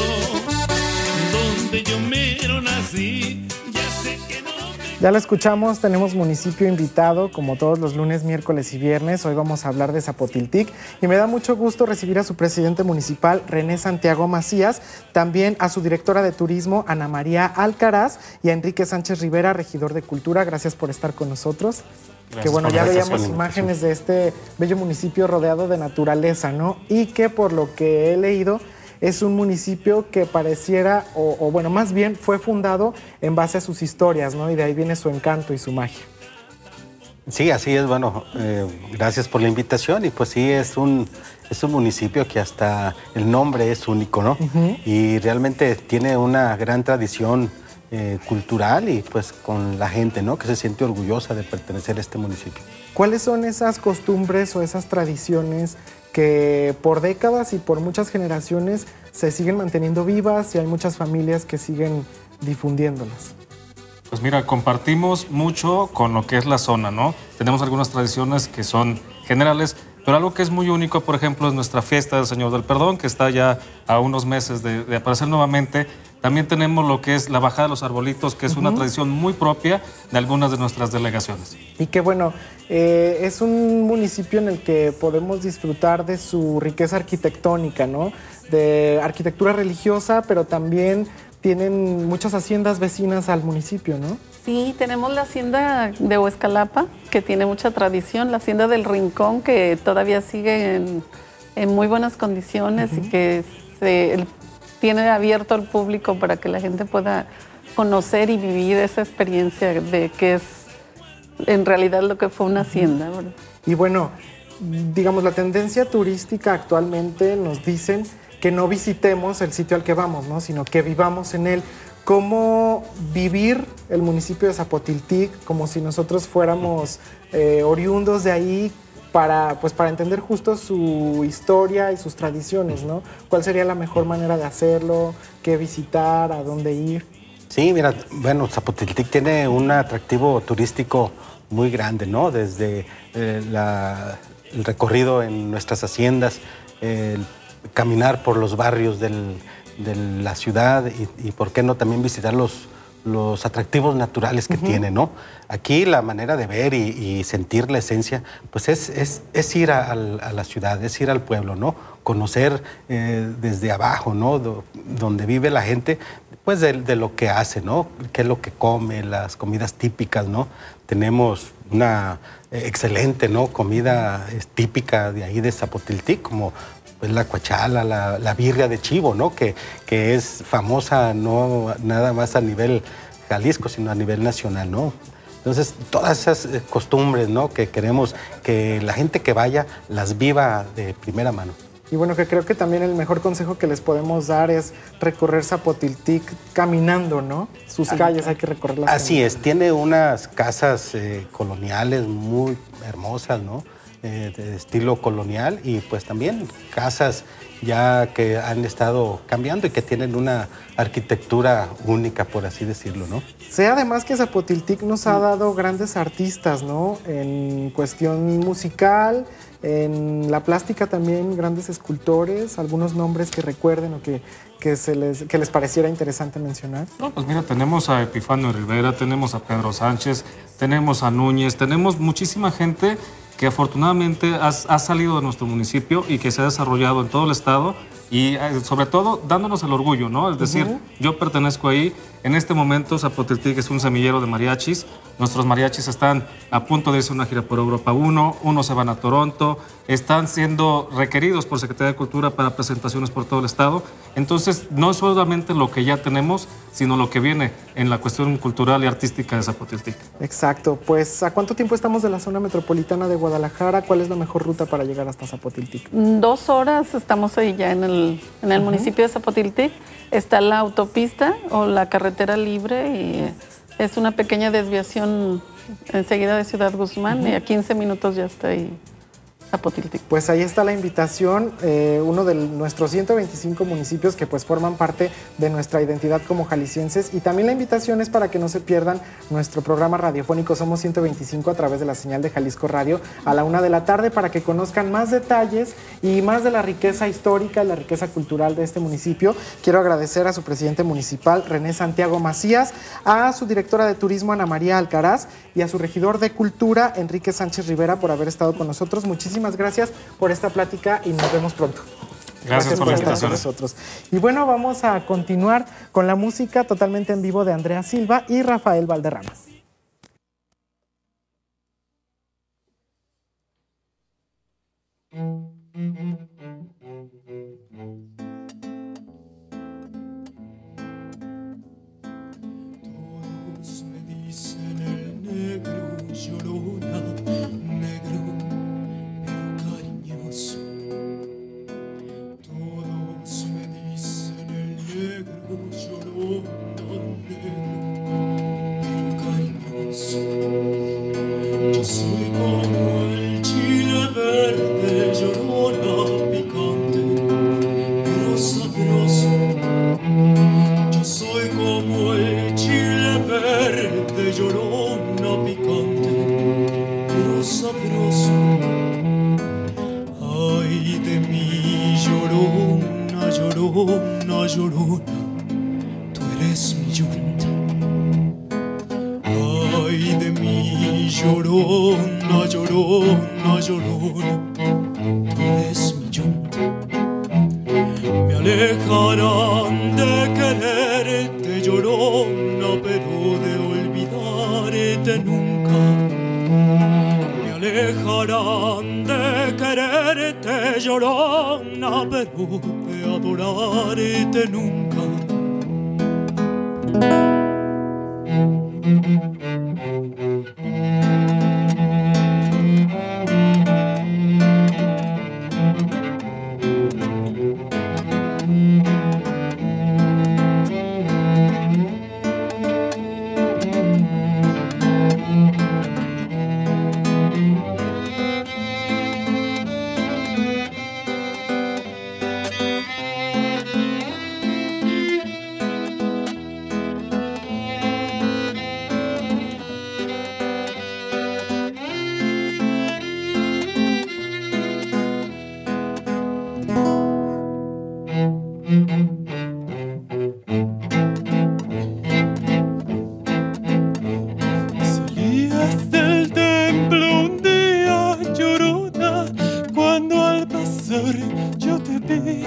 donde yo mero nací. Ya sé que no me... Ya lo escuchamos, tenemos municipio invitado como todos los lunes, miércoles y viernes. Hoy vamos a hablar de Zapotiltic y me da mucho gusto recibir a su presidente municipal, René Santiago Macías, también a su directora de turismo, Ana María Alcaraz, y a Enrique Sánchez Rivera, regidor de Cultura. Gracias por estar con nosotros. Que bueno, ya veíamos imágenes de este bello municipio rodeado de naturaleza, ¿no? Y que por lo que he leído es un municipio que pareciera, o bueno, más bien fue fundado en base a sus historias, ¿no? Y de ahí viene su encanto y su magia. Sí, así es. Bueno, gracias por la invitación. Y pues sí, es un municipio que hasta el nombre es único, ¿no? Y realmente tiene una gran tradición cultural y pues con la gente, ¿no? Que se siente orgullosa de pertenecer a este municipio. ¿Cuáles son esas costumbres o esas tradiciones que por décadas y por muchas generaciones se siguen manteniendo vivas y hay muchas familias que siguen difundiéndolas? Pues mira, compartimos mucho con lo que es la zona, ¿no? Tenemos algunas tradiciones que son generales, pero algo que es muy único, por ejemplo, es nuestra fiesta del Señor del Perdón, que está ya a unos meses de aparecer nuevamente. También tenemos lo que es la bajada de los arbolitos, que es una tradición muy propia de algunas de nuestras delegaciones. Y que bueno, es un municipio en el que podemos disfrutar de su riqueza arquitectónica, ¿no? De arquitectura religiosa, pero también tienen muchas haciendas vecinas al municipio, ¿no? Sí, tenemos la hacienda de Huescalapa, que tiene mucha tradición, la hacienda del Rincón, que todavía sigue en muy buenas condiciones y que tiene abierto al público para que la gente pueda conocer y vivir esa experiencia de que es en realidad lo que fue una hacienda, ¿verdad? Y bueno, digamos, la tendencia turística actualmente nos dicen que no visitemos el sitio al que vamos, ¿no? Sino que vivamos en él. ¿Cómo vivir el municipio de Zapotiltic como si nosotros fuéramos oriundos de ahí para entender justo su historia y sus tradiciones, ¿no? ¿Cuál sería la mejor manera de hacerlo? ¿Qué visitar? ¿A dónde ir? Sí, mira, bueno, Zapotiltic tiene un atractivo turístico muy grande, ¿no? Desde el recorrido en nuestras haciendas, caminar por los barrios de la ciudad y por qué no también visitar los atractivos naturales que tiene, ¿no? Aquí la manera de ver y sentir la esencia, pues es ir a la ciudad, es ir al pueblo, ¿no? Conocer desde abajo, ¿no? Donde vive la gente, pues de lo que hace, ¿no? Qué es lo que come, las comidas típicas, ¿no? Tenemos una excelente, ¿no? Comida típica de ahí de Zapotiltic, como pues la cuachala, la birria de chivo, ¿no? Que es famosa no nada más a nivel Jalisco, sino a nivel nacional, ¿no? Entonces, todas esas costumbres, ¿no? Que queremos que la gente que vaya las viva de primera mano. Y bueno, que creo que también el mejor consejo que les podemos dar es recorrer Zapotiltic caminando, ¿no? Sus calles hay que recorrerlas. Así es, tiene unas casas coloniales muy hermosas, ¿no? De estilo colonial y pues también casas ya que han estado cambiando y que tienen una arquitectura única, por así decirlo, ¿no? Sé además que Zapotiltic nos ha dado grandes artistas, ¿no? En cuestión musical, en la plástica también, grandes escultores, algunos nombres que recuerden o que les pareciera interesante mencionar. No, pues mira, tenemos a Epifanio Rivera, tenemos a Pedro Sánchez, tenemos a Núñez, tenemos muchísima gente que afortunadamente ha salido de nuestro municipio y que se ha desarrollado en todo el estado y sobre todo dándonos el orgullo, ¿no? Es decir, yo pertenezco ahí. En este momento Zapotiltic es un semillero de mariachis. Nuestros mariachis están a punto de irse a una gira por Europa. Unos se van a Toronto, están siendo requeridos por Secretaría de Cultura para presentaciones por todo el estado. Entonces, no es solamente lo que ya tenemos, sino lo que viene en la cuestión cultural y artística de Zapotiltic. Exacto. Pues, ¿a cuánto tiempo estamos de la zona metropolitana de Guadalajara? ¿Cuál es la mejor ruta para llegar hasta Zapotiltic? 2 horas estamos ahí ya en el municipio de Zapotiltic. Está la autopista o la carretera libre y es una pequeña desviación enseguida de Ciudad Guzmán y a 15 minutos ya está ahí Zapotiltic. Pues ahí está la invitación, uno de nuestros 125 municipios que pues forman parte de nuestra identidad como jaliscienses, y también la invitación es para que no se pierdan nuestro programa radiofónico Somos 125 a través de la señal de Jalisco Radio a la 1 de la tarde para que conozcan más detalles y más de la riqueza histórica y la riqueza cultural de este municipio. Quiero agradecer a su presidente municipal, René Santiago Macías, a su directora de turismo, Ana María Alcaraz, y a su regidor de cultura, Enrique Sánchez Rivera, por haber estado con nosotros. Muchísimas gracias por esta plática y nos vemos pronto. Gracias por la invitación. Nosotros. Y bueno, vamos a continuar con la música totalmente en vivo de Andrea Silva y Rafael Valderrama. Todos me dicen el negro llorona, negro pero cariñoso. Todos me dicen el negro llorona, negro pero cariñoso. Yo soy como el chile verde, llorona, picante pero sabroso. Yo soy como el chile verde, llorona, picante pero sabroso. Ay de mí, llorona, llorona, llorona, tú eres mi yunta. Ay de mí, llorona, llorona, llorona, tú eres mi yunta. Me alejarán de quererte, llorona, pero de olvidarte nunca. Me alejarán de quererte, llorona, pero de adorarte nunca. Salías del templo un día, llorona, cuando al pasar yo te vi.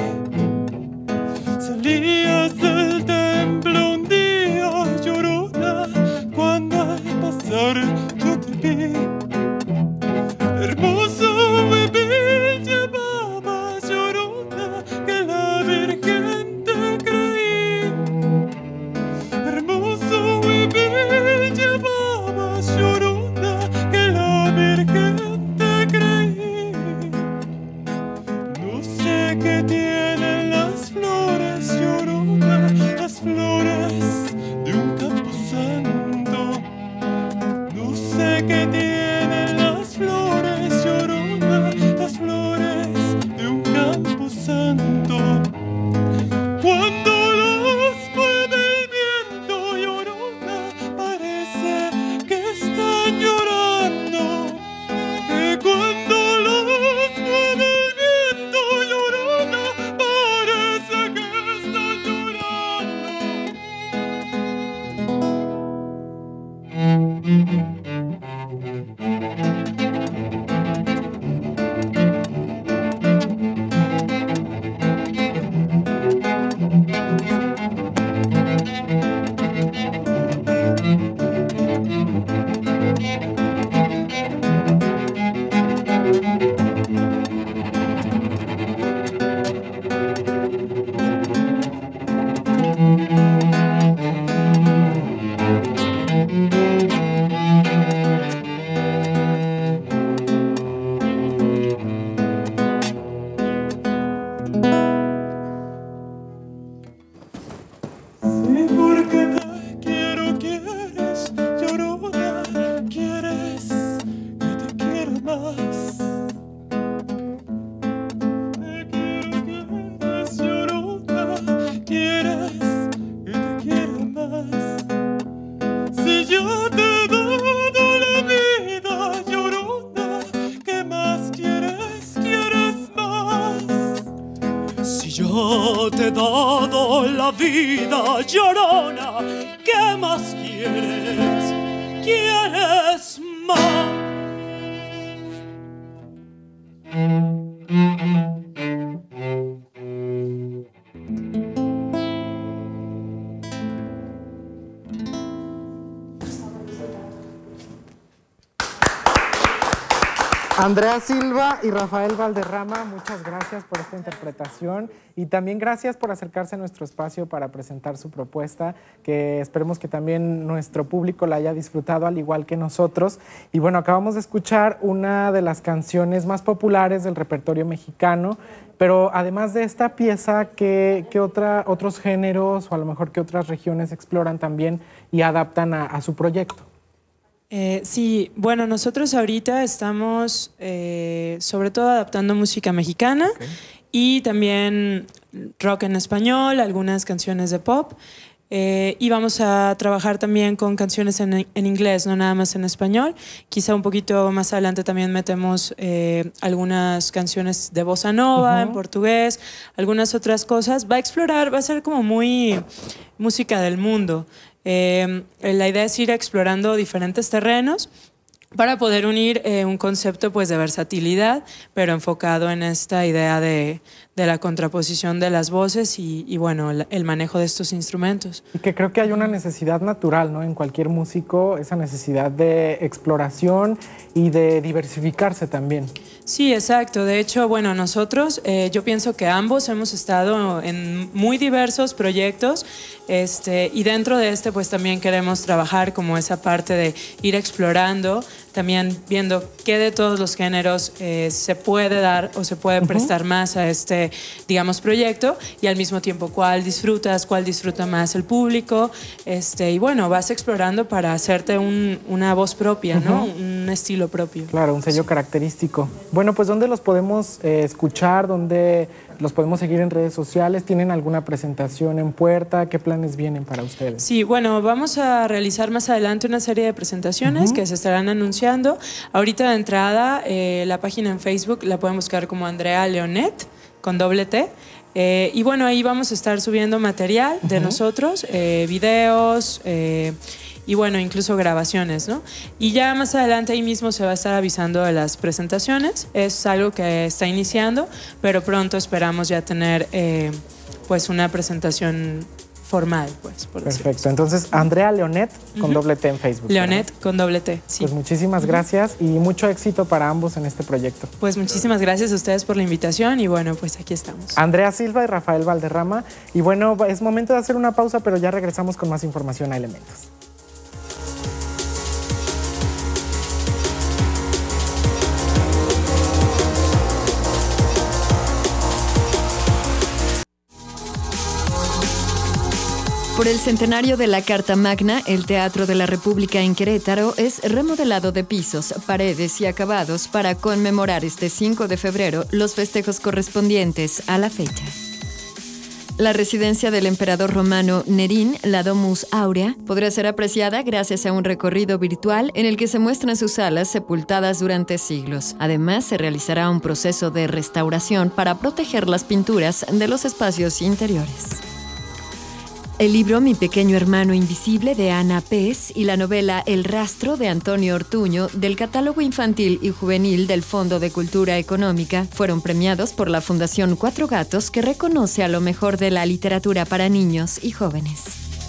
Salías del templo un día, llorona, cuando al pasar yo te vi. Hermoso bebé llevabas, llorona, que la Virgen te creí. Hermoso bebé llevabas, llorona, que más. Te quiero que eres llorona, quieres que te quiera más. Si yo te he dado la vida, llorona, ¿qué más quieres? ¿Quieres más? Si yo te he dado la vida, llorona, ¿qué más quieres? ¿Quieres más? Andrea Silva y Rafael Valderrama, muchas gracias por esta interpretación y también gracias por acercarse a nuestro espacio para presentar su propuesta, que esperemos que también nuestro público la haya disfrutado al igual que nosotros. Y bueno, acabamos de escuchar una de las canciones más populares del repertorio mexicano, pero además de esta pieza, ¿qué otros géneros o a lo mejor qué otras regiones exploran también y adaptan a su proyecto? Sí, bueno, nosotros ahorita estamos sobre todo adaptando música mexicana y también rock en español, algunas canciones de pop y vamos a trabajar también con canciones en inglés, no nada más en español. Quizá un poquito más adelante también metemos algunas canciones de bossa nova en portugués, algunas otras cosas. Va a explorar, va a ser como muy música del mundo. La idea es ir explorando diferentes terrenos para poder unir un concepto pues, de versatilidad, pero enfocado en esta idea de la contraposición de las voces y bueno, el manejo de estos instrumentos. Y que creo que hay una necesidad natural, ¿no? En cualquier músico, esa necesidad de exploración y de diversificarse también. Sí, exacto. De hecho, bueno, nosotros, yo pienso que ambos hemos estado en muy diversos proyectos y dentro de pues también queremos trabajar como esa parte de ir explorando, también viendo qué de todos los géneros se puede dar o se puede prestar más a este, digamos, proyecto y al mismo tiempo cuál disfruta más el público y bueno, vas explorando para hacerte una voz propia, ¿no? Un estilo propio. Claro, un sello característico. Bueno, pues ¿dónde los podemos escuchar? ¿Dónde los podemos seguir en redes sociales? ¿Tienen alguna presentación en puerta? ¿Qué planes vienen para ustedes? Sí, bueno, vamos a realizar más adelante una serie de presentaciones que se estarán anunciando. Ahorita de entrada, la página en Facebook la pueden buscar como Andrea Leonet, con doble T. Y bueno, ahí vamos a estar subiendo material de nosotros, videos y bueno, incluso grabaciones, ¿no? Y ya más adelante ahí mismo se va a estar avisando de las presentaciones. Es algo que está iniciando, pero pronto esperamos ya tener pues una presentación formal, pues, por Perfecto. decirlo. Entonces, Andrea Leonet con doble T en Facebook. Leonet ¿verdad? con doble T, sí. Pues muchísimas gracias y mucho éxito para ambos en este proyecto. Pues muchísimas gracias a ustedes por la invitación y bueno, pues aquí estamos. Andrea Silva y Rafael Valderrama. Y bueno, es momento de hacer una pausa, pero ya regresamos con más información a Elementos. Por el centenario de la Carta Magna, el Teatro de la República en Querétaro es remodelado de pisos, paredes y acabados para conmemorar este 5 de febrero los festejos correspondientes a la fecha. La residencia del emperador romano Nerín, la Domus Aurea, podrá ser apreciada gracias a un recorrido virtual en el que se muestran sus salas sepultadas durante siglos. Además, se realizará un proceso de restauración para proteger las pinturas de los espacios interiores. El libro Mi pequeño hermano invisible de Ana Pez y la novela El rastro de Antonio Ortuño del catálogo infantil y juvenil del Fondo de Cultura Económica fueron premiados por la Fundación Cuatro Gatos, que reconoce a lo mejor de la literatura para niños y jóvenes.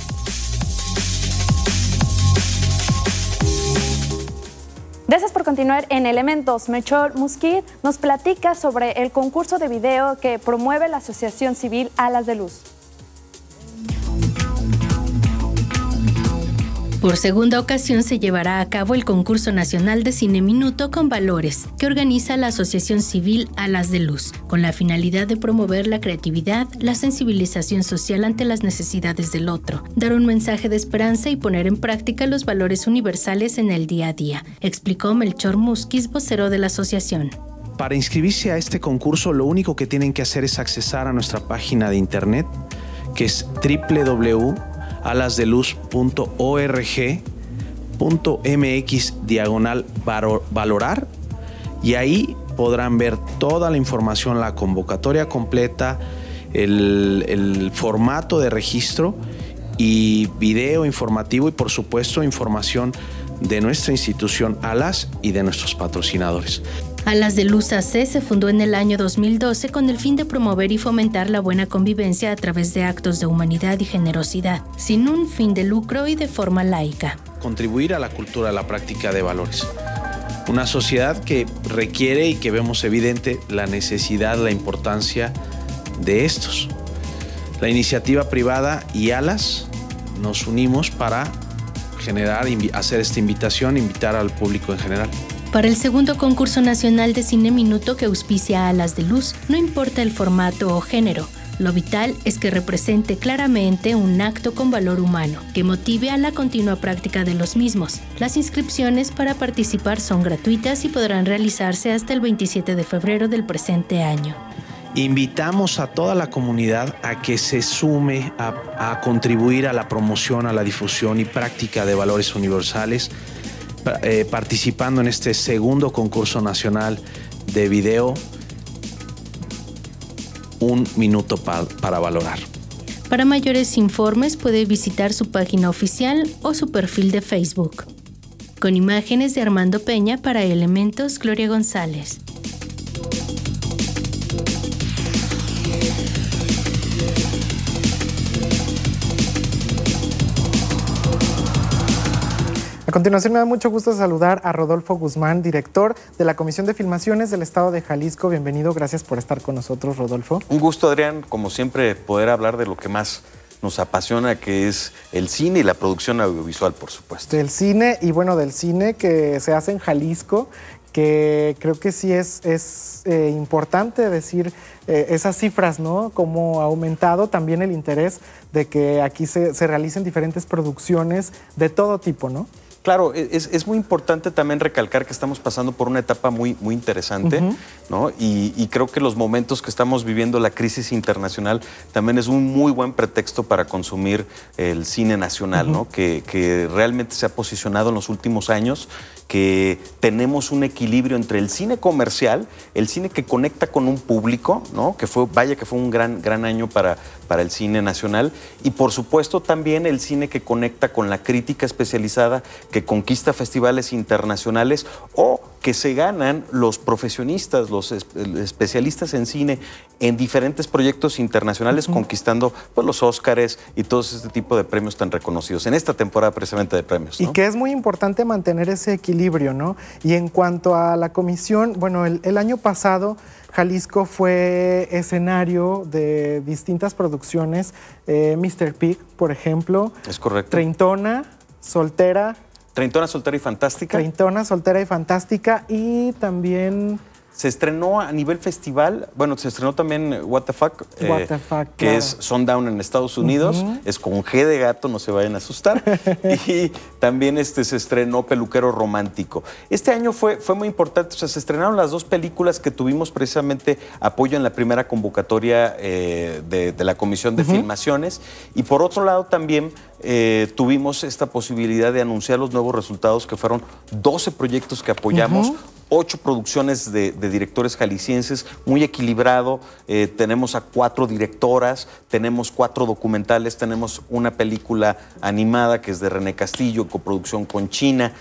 Gracias por continuar en Elementos. Melchor Musquit nos platica sobre el concurso de video que promueve la Asociación Civil Alas de Luz. Por segunda ocasión se llevará a cabo el Concurso Nacional de Cine Minuto con Valores, que organiza la Asociación Civil Alas de Luz, con la finalidad de promover la creatividad, la sensibilización social ante las necesidades del otro, dar un mensaje de esperanza y poner en práctica los valores universales en el día a día, explicó Melchor Musquiz, vocero de la asociación. Para inscribirse a este concurso, lo único que tienen que hacer es accesar a nuestra página de internet, que es www.alasdeluz.org.mx/valorar, y ahí podrán ver toda la información, la convocatoria completa, el formato de registro y video informativo y, por supuesto, información de nuestra institución Alas y de nuestros patrocinadores. Alas de Luz AC se fundó en el año 2012 con el fin de promover y fomentar la buena convivencia a través de actos de humanidad y generosidad, sin un fin de lucro y de forma laica. Contribuir a la cultura, a la práctica de valores. Una sociedad que requiere y que vemos evidente la necesidad, la importancia de estos. La iniciativa privada y Alas nos unimos para hacer esta invitación, invitar al público en general. Para el segundo concurso nacional de Cine Minuto que auspicia a Alas de Luz, no importa el formato o género, lo vital es que represente claramente un acto con valor humano, que motive a la continua práctica de los mismos. Las inscripciones para participar son gratuitas y podrán realizarse hasta el 27 de febrero del presente año. Invitamos a toda la comunidad a que se sume a contribuir a la promoción, a la difusión y práctica de valores universales, participando en este segundo concurso nacional de video, Un Minuto para Valorar. Para mayores informes puede visitar su página oficial o su perfil de Facebook. Con imágenes de Armando Peña, para Elementos, Gloria González. A continuación, me da mucho gusto saludar a Rodolfo Guzmán, director de la Comisión de Filmaciones del Estado de Jalisco. Bienvenido, gracias por estar con nosotros, Rodolfo. Un gusto, Adrián, como siempre, poder hablar de lo que más nos apasiona, que es el cine y la producción audiovisual, por supuesto. Del cine, y bueno, del cine que se hace en Jalisco, que creo que sí es importante decir esas cifras, ¿no? Cómo ha aumentado también el interés de que aquí se realicen diferentes producciones de todo tipo, ¿no? Claro, es muy importante también recalcar que estamos pasando por una etapa muy interesante, ¿no? Y creo que los momentos que estamos viviendo, la crisis internacional, también es un muy buen pretexto para consumir el cine nacional, ¿no? Que realmente se ha posicionado en los últimos años, que tenemos un equilibrio entre el cine comercial, el cine que conecta con un público, ¿no? Que fue un gran año para el cine nacional, y por supuesto también el cine que conecta con la crítica especializada, que conquista festivales internacionales o que se ganan los profesionistas, los especialistas en cine en diferentes proyectos internacionales, conquistando pues, los Óscares y todo este tipo de premios tan reconocidos en esta temporada precisamente de premios, ¿no? Y que es muy importante mantener ese equilibrio, ¿no? Y en cuanto a la comisión, bueno, el año pasado Jalisco fue escenario de distintas producciones, Mr. Pig, por ejemplo. Es correcto. Treintona, Soltera. Treintona, Soltera y Fantástica. Treintona, Soltera y Fantástica, y también... Se estrenó a nivel festival, bueno, se estrenó también What the Fuck, que claro. es Sundown en Estados Unidos, es con G de gato, no se vayan a asustar, y también se estrenó Peluquero Romántico. Este año fue muy importante, o sea, se estrenaron las dos películas que tuvimos precisamente apoyo en la primera convocatoria de la Comisión de Filmaciones, y por otro lado también tuvimos esta posibilidad de anunciar los nuevos resultados, que fueron 12 proyectos que apoyamos, 8 producciones de directores jaliscienses, muy equilibrado. Tenemos a 4 directoras, tenemos 4 documentales, tenemos una película animada que es de René Castillo, coproducción con China,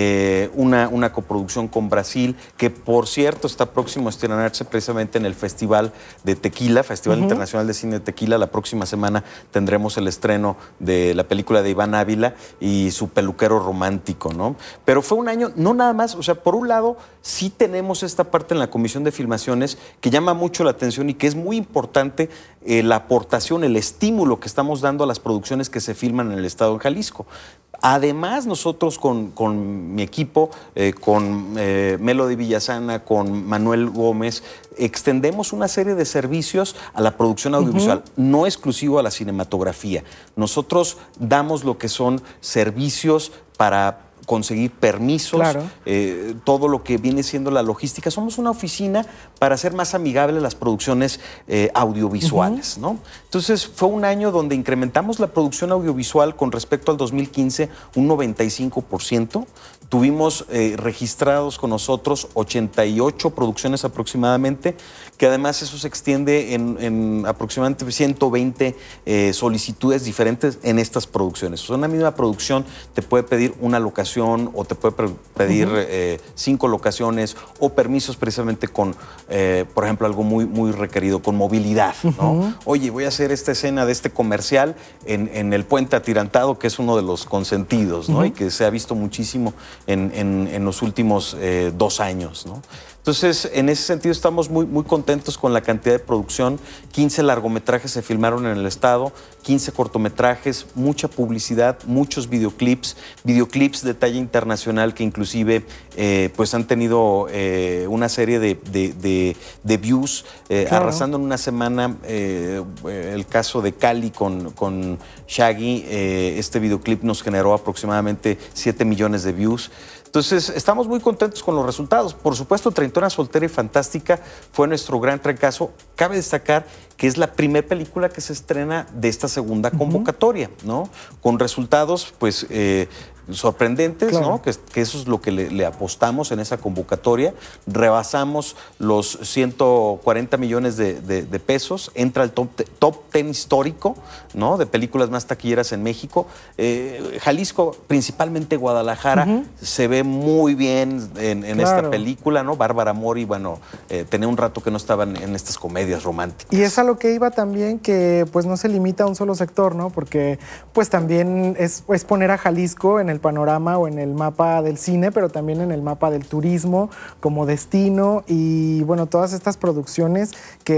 una coproducción con Brasil, que por cierto está próximo a estrenarse precisamente en el Festival de Tequila, Festival Internacional de Cine de Tequila. La próxima semana tendremos el estreno de la película de Iván Ávila y su Peluquero Romántico, ¿no? Pero fue un año, no nada más, o sea, por un lado, sí tenemos esta parte en la Comisión de Filmaciones que llama mucho la atención y que es muy importante la aportación, el estímulo que estamos dando a las producciones que se filman en el Estado de Jalisco. Además, nosotros con mi equipo, con Melody Villasana, con Manuel Gómez, extendemos una serie de servicios a la producción audiovisual, no exclusivo a la cinematografía. Nosotros damos lo que son servicios para conseguir permisos, todo lo que viene siendo la logística. Somos una oficina para hacer más amigables las producciones audiovisuales, ¿no? Entonces, fue un año donde incrementamos la producción audiovisual con respecto al 2015 un 95%. Tuvimos registrados con nosotros 88 producciones aproximadamente, que además eso se extiende en aproximadamente 120 solicitudes diferentes en estas producciones. O sea, una misma producción te puede pedir una locación o te puede pedir 5 locaciones o permisos precisamente con, por ejemplo, algo muy requerido, con movilidad, ¿no? Oye, voy a hacer esta escena de este comercial en el Puente Atirantado, que es uno de los consentidos, ¿no? Y que se ha visto muchísimo en los últimos 2 años, ¿no? Entonces, en ese sentido estamos muy contentos con la cantidad de producción. 15 largometrajes se filmaron en el estado, 15 cortometrajes, mucha publicidad, muchos videoclips de talla internacional que inclusive pues han tenido una serie de views, arrasando en una semana. El caso de Cali con Shaggy, este videoclip nos generó aproximadamente 7 millones de views. Entonces, estamos muy contentos con los resultados. Por supuesto, Treintona Soltera y Fantástica fue nuestro gran fracaso. Cabe destacar que es la primera película que se estrena de esta segunda convocatoria, ¿no? Con resultados, pues, sorprendentes, ¿no? Que eso es lo que le apostamos en esa convocatoria. Rebasamos los 140 millones de pesos, entra al top 10 histórico, ¿no? De películas más taquilleras en México. Jalisco, principalmente Guadalajara, se ve muy bien en esta película, ¿no? Bárbara Mori, bueno, tenía un rato que no estaban en estas comedias románticas. Y es a lo que iba también, que pues no se limita a un solo sector, ¿no? Porque pues también es poner a Jalisco en el panorama o en el mapa del cine, pero también en el mapa del turismo como destino, y bueno, todas estas producciones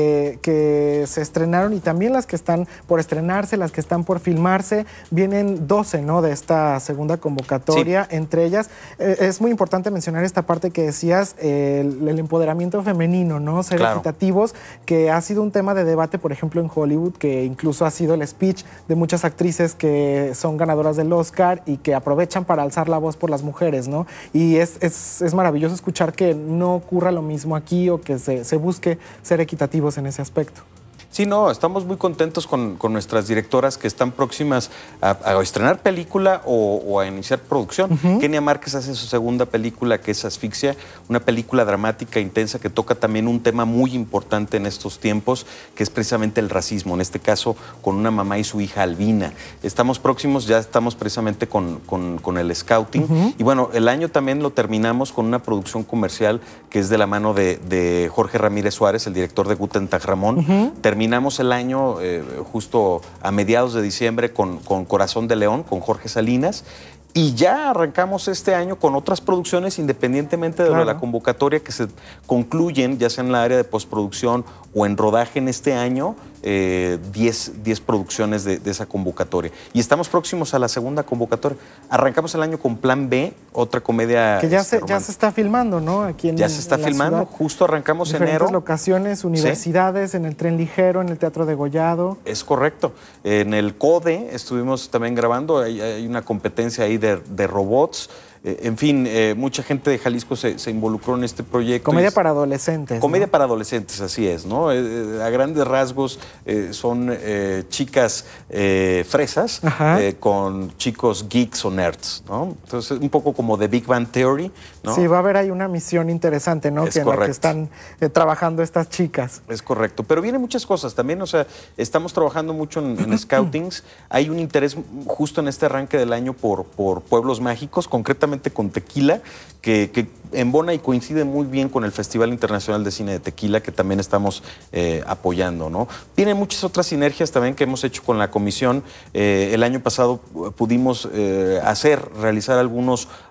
que se estrenaron y también las que están por estrenarse, las que están por filmarse, vienen 12, ¿no? De esta segunda convocatoria. Sí. Entre ellas, es muy importante mencionar esta parte que decías, el empoderamiento femenino, ¿no? Ser equitativos, que ha sido un tema de debate, por ejemplo, en Hollywood, que incluso ha sido el speech de muchas actrices que son ganadoras del Oscar y que aprovechan para alzar la voz por las mujeres, ¿no? Y es maravilloso escuchar que no ocurra lo mismo aquí, o que se busque ser equitativos en ese aspecto. Sí, no, estamos muy contentos con nuestras directoras que están próximas a estrenar película o a iniciar producción. Kenia Márquez hace su segunda película, que es Asfixia, una película dramática, intensa, que toca también un tema muy importante en estos tiempos, que es precisamente el racismo, en este caso con una mamá y su hija albina. Estamos próximos, ya estamos precisamente con el scouting. Y bueno, el año también lo terminamos con una producción comercial que es de la mano de Jorge Ramírez Suárez, el director de Guten Tag Ramón. Terminamos el año justo a mediados de diciembre con Corazón de León, con Jorge Salinas, y ya arrancamos este año con otras producciones, independientemente de la convocatoria, que se concluyen, ya sea en la área de postproducción o en rodaje en este año, 10 producciones de esa convocatoria. Y estamos próximos a la segunda convocatoria. Arrancamos el año con Plan B, otra comedia que ya se está filmando, ¿no? Aquí ya se está filmando, justo arrancamos en enero. Diferentes locaciones, universidades, en el Tren Ligero, en el Teatro Degollado. Es correcto. En el CODE estuvimos también grabando, hay una competencia ahí de robots. En fin, mucha gente de Jalisco se involucró en este proyecto. Comedia para adolescentes. Comedia para adolescentes, así es, ¿no? A grandes rasgos son chicas fresas con chicos geeks o nerds, ¿no? Entonces, un poco como The Big Bang Theory, ¿no? Sí, va a haber ahí una misión interesante, ¿no? En la que están trabajando estas chicas. Es correcto, pero vienen muchas cosas también, o sea, estamos trabajando mucho en scoutings. Hay un interés justo en este arranque del año por pueblos mágicos, concretamente con Tequila, que embona y coincide muy bien con el Festival Internacional de Cine de Tequila, que también estamos apoyando, ¿no? Vienen muchas otras sinergias también que hemos hecho con la comisión. El año pasado pudimos realizar algunos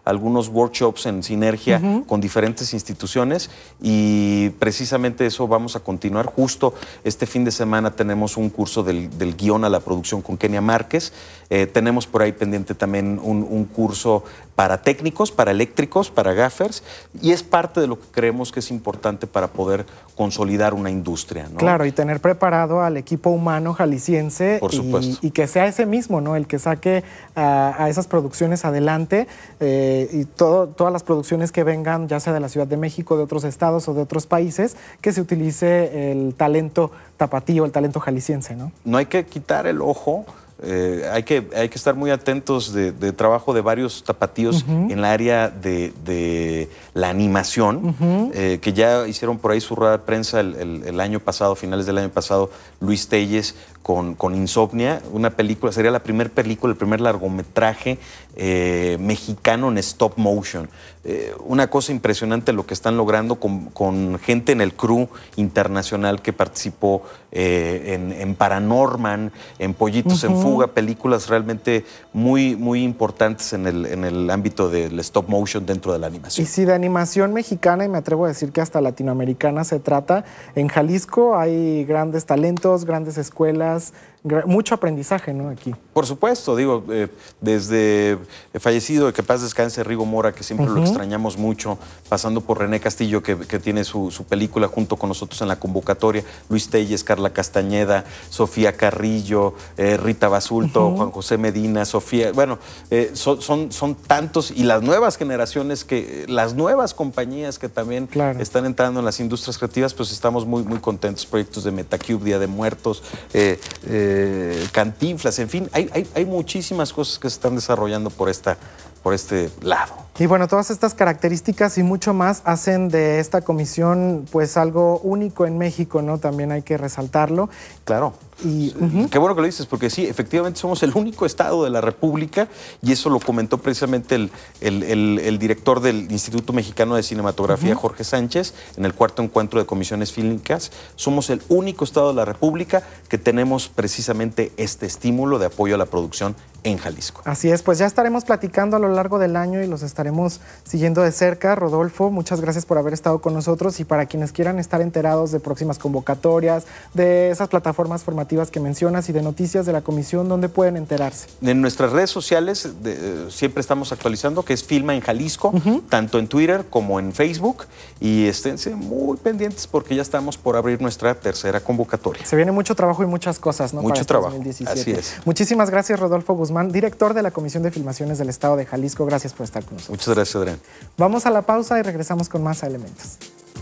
algunos workshops en sinergia con diferentes instituciones y precisamente eso vamos a continuar. Justo este fin de semana tenemos un curso del guión a la producción con Kenia Márquez. Tenemos por ahí pendiente también un curso para técnicos, para eléctricos, para gaffers, y es parte de lo que creemos que es importante para poder consolidar una industria, ¿no? Claro, y tener preparado al equipo humano jalisciense. Por supuesto. Y que sea ese mismo, ¿no? El que saque a esas producciones adelante y todas las producciones que vengan, ya sea de la Ciudad de México, de otros estados o de otros países, que se utilice el talento tapatío, el talento jalisciense, ¿no? No hay que quitar el ojo. Hay que estar muy atentos de trabajo de varios tapatíos en el área de la animación, que ya hicieron por ahí su rueda de prensa el año pasado, finales del año pasado, Luis Telles con Insomnia, una película, sería la primera película, el primer largometraje mexicano en stop motion. Una cosa impresionante lo que están logrando con gente en el crew internacional que participó en Paranorman, en Pollitos en Fuga, películas realmente muy, muy importantes en el ámbito del stop motion dentro de la animación. Y si de animación mexicana, y me atrevo a decir que hasta latinoamericana se trata, en Jalisco hay grandes talentos, grandes escuelas, mucho aprendizaje, ¿no? Aquí. Por supuesto, digo, desde fallecido, que paz descanse, Rigo Mora, que siempre lo extrañamos mucho, pasando por René Castillo, que tiene su película junto con nosotros en la convocatoria, Luis Telles, Carla Castañeda, Sofía Carrillo, Rita Basulto, Juan José Medina, Sofía, bueno, son tantos, y las nuevas generaciones, las nuevas compañías que también están entrando en las industrias creativas, pues estamos muy, muy contentos. Proyectos de Metacube, Día de Muertos, Cantinflas, en fin, hay muchísimas cosas que se están desarrollando por este lado. Y bueno, todas estas características y mucho más hacen de esta comisión pues algo único en México, ¿no? También hay que resaltarlo. Claro. Y, Qué bueno que lo dices, porque sí, efectivamente somos el único estado de la República, y eso lo comentó precisamente el director del Instituto Mexicano de Cinematografía, Jorge Sánchez, en el 4º encuentro de comisiones fílmicas. Somos el único estado de la República que tenemos precisamente este estímulo de apoyo a la producción en Jalisco. Así es, pues ya estaremos platicando a lo largo del año y los estaremos siguiendo de cerca. Rodolfo, muchas gracias por haber estado con nosotros, y para quienes quieran estar enterados de próximas convocatorias, de esas plataformas formativas que mencionas y de noticias de la comisión, ¿dónde pueden enterarse? En nuestras redes sociales siempre estamos actualizando, que es Filma en Jalisco, tanto en Twitter como en Facebook, y esténse muy pendientes porque ya estamos por abrir nuestra 3ª convocatoria. Se viene mucho trabajo y muchas cosas, ¿no? Mucho para trabajo, 2017. así es. Muchísimas gracias, Rodolfo Guzmán, director de la Comisión de Filmaciones del Estado de Jalisco. Gracias por estar con nosotros. Muchas gracias, Adrián. Vamos a la pausa y regresamos con más elementos.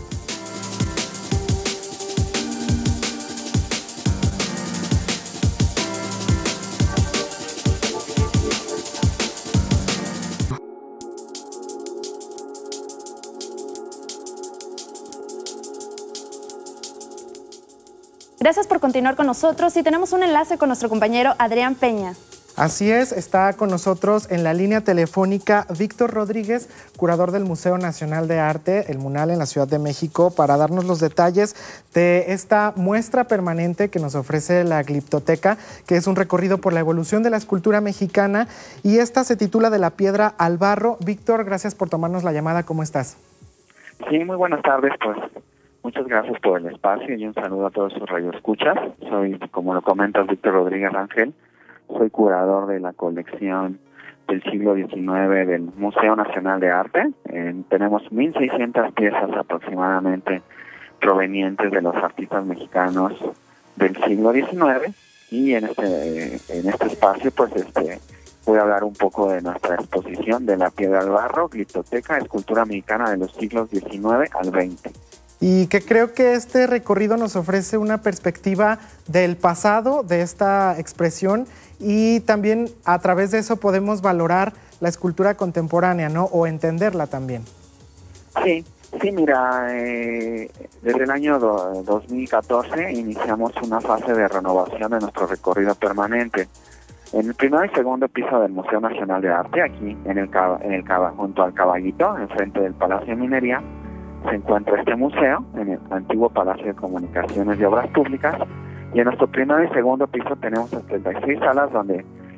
Gracias por continuar con nosotros y tenemos un enlace con nuestro compañero Adrián Peña. Así es, está con nosotros en la línea telefónica Víctor Rodríguez, curador del Museo Nacional de Arte, el MUNAL, en la Ciudad de México, para darnos los detalles de esta muestra permanente que nos ofrece la Gliptoteca, que es un recorrido por la evolución de la escultura mexicana, y esta se titula De la piedra al barro. Víctor, gracias por tomarnos la llamada. ¿Cómo estás? Sí, muy buenas tardes, pues muchas gracias por el espacio y un saludo a todos sus radioescuchas. Soy, como lo comentas, Víctor Rodríguez Rangel. Soy curador de la colección del siglo XIX del Museo Nacional de Arte. Tenemos 1,600 piezas aproximadamente provenientes de los artistas mexicanos del siglo XIX, y en este espacio pues voy a hablar un poco de nuestra exposición de la piedra al barro, Gliptoteca, escultura mexicana de los siglos XIX al XX. Y que creo que este recorrido nos ofrece una perspectiva del pasado de esta expresión, y también a través de eso podemos valorar la escultura contemporánea, ¿no? O entenderla también. Sí, mira, desde el año 2014 iniciamos una fase de renovación de nuestro recorrido permanente. En el primer y segundo piso del Museo Nacional de Arte, aquí junto al Caballito, enfrente del Palacio de Minería, se encuentra este museo, en el antiguo Palacio de Comunicaciones y Obras Públicas, y en nuestro primer y segundo piso tenemos 36 salas donde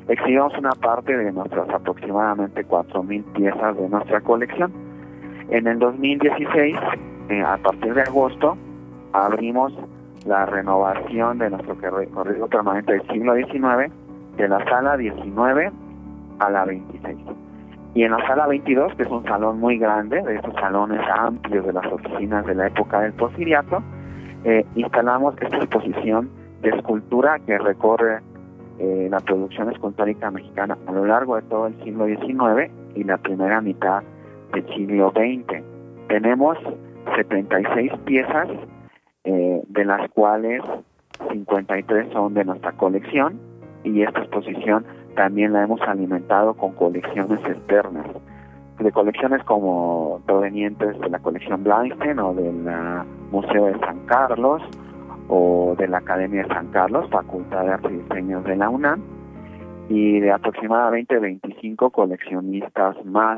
exhibimos una parte de nuestras aproximadamente 4,000 piezas de nuestra colección. En el 2016, a partir de agosto, abrimos la renovación de nuestro recorrido permanente del siglo XIX, de la sala 19 a la 26. Y en la sala 22, que es un salón muy grande, de esos salones amplios de las oficinas de la época del Porfiriato, instalamos esta exposición de escultura que recorre la producción escultórica mexicana a lo largo de todo el siglo XIX y la primera mitad del siglo XX. Tenemos 76 piezas, de las cuales 53 son de nuestra colección, y esta exposición también la hemos alimentado con colecciones externas, de colecciones como provenientes de la colección Blaustein o del Museo de San Carlos o de la Academia de San Carlos, Facultad de Artes y Diseños de la UNAM, y de aproximadamente 25 coleccionistas más.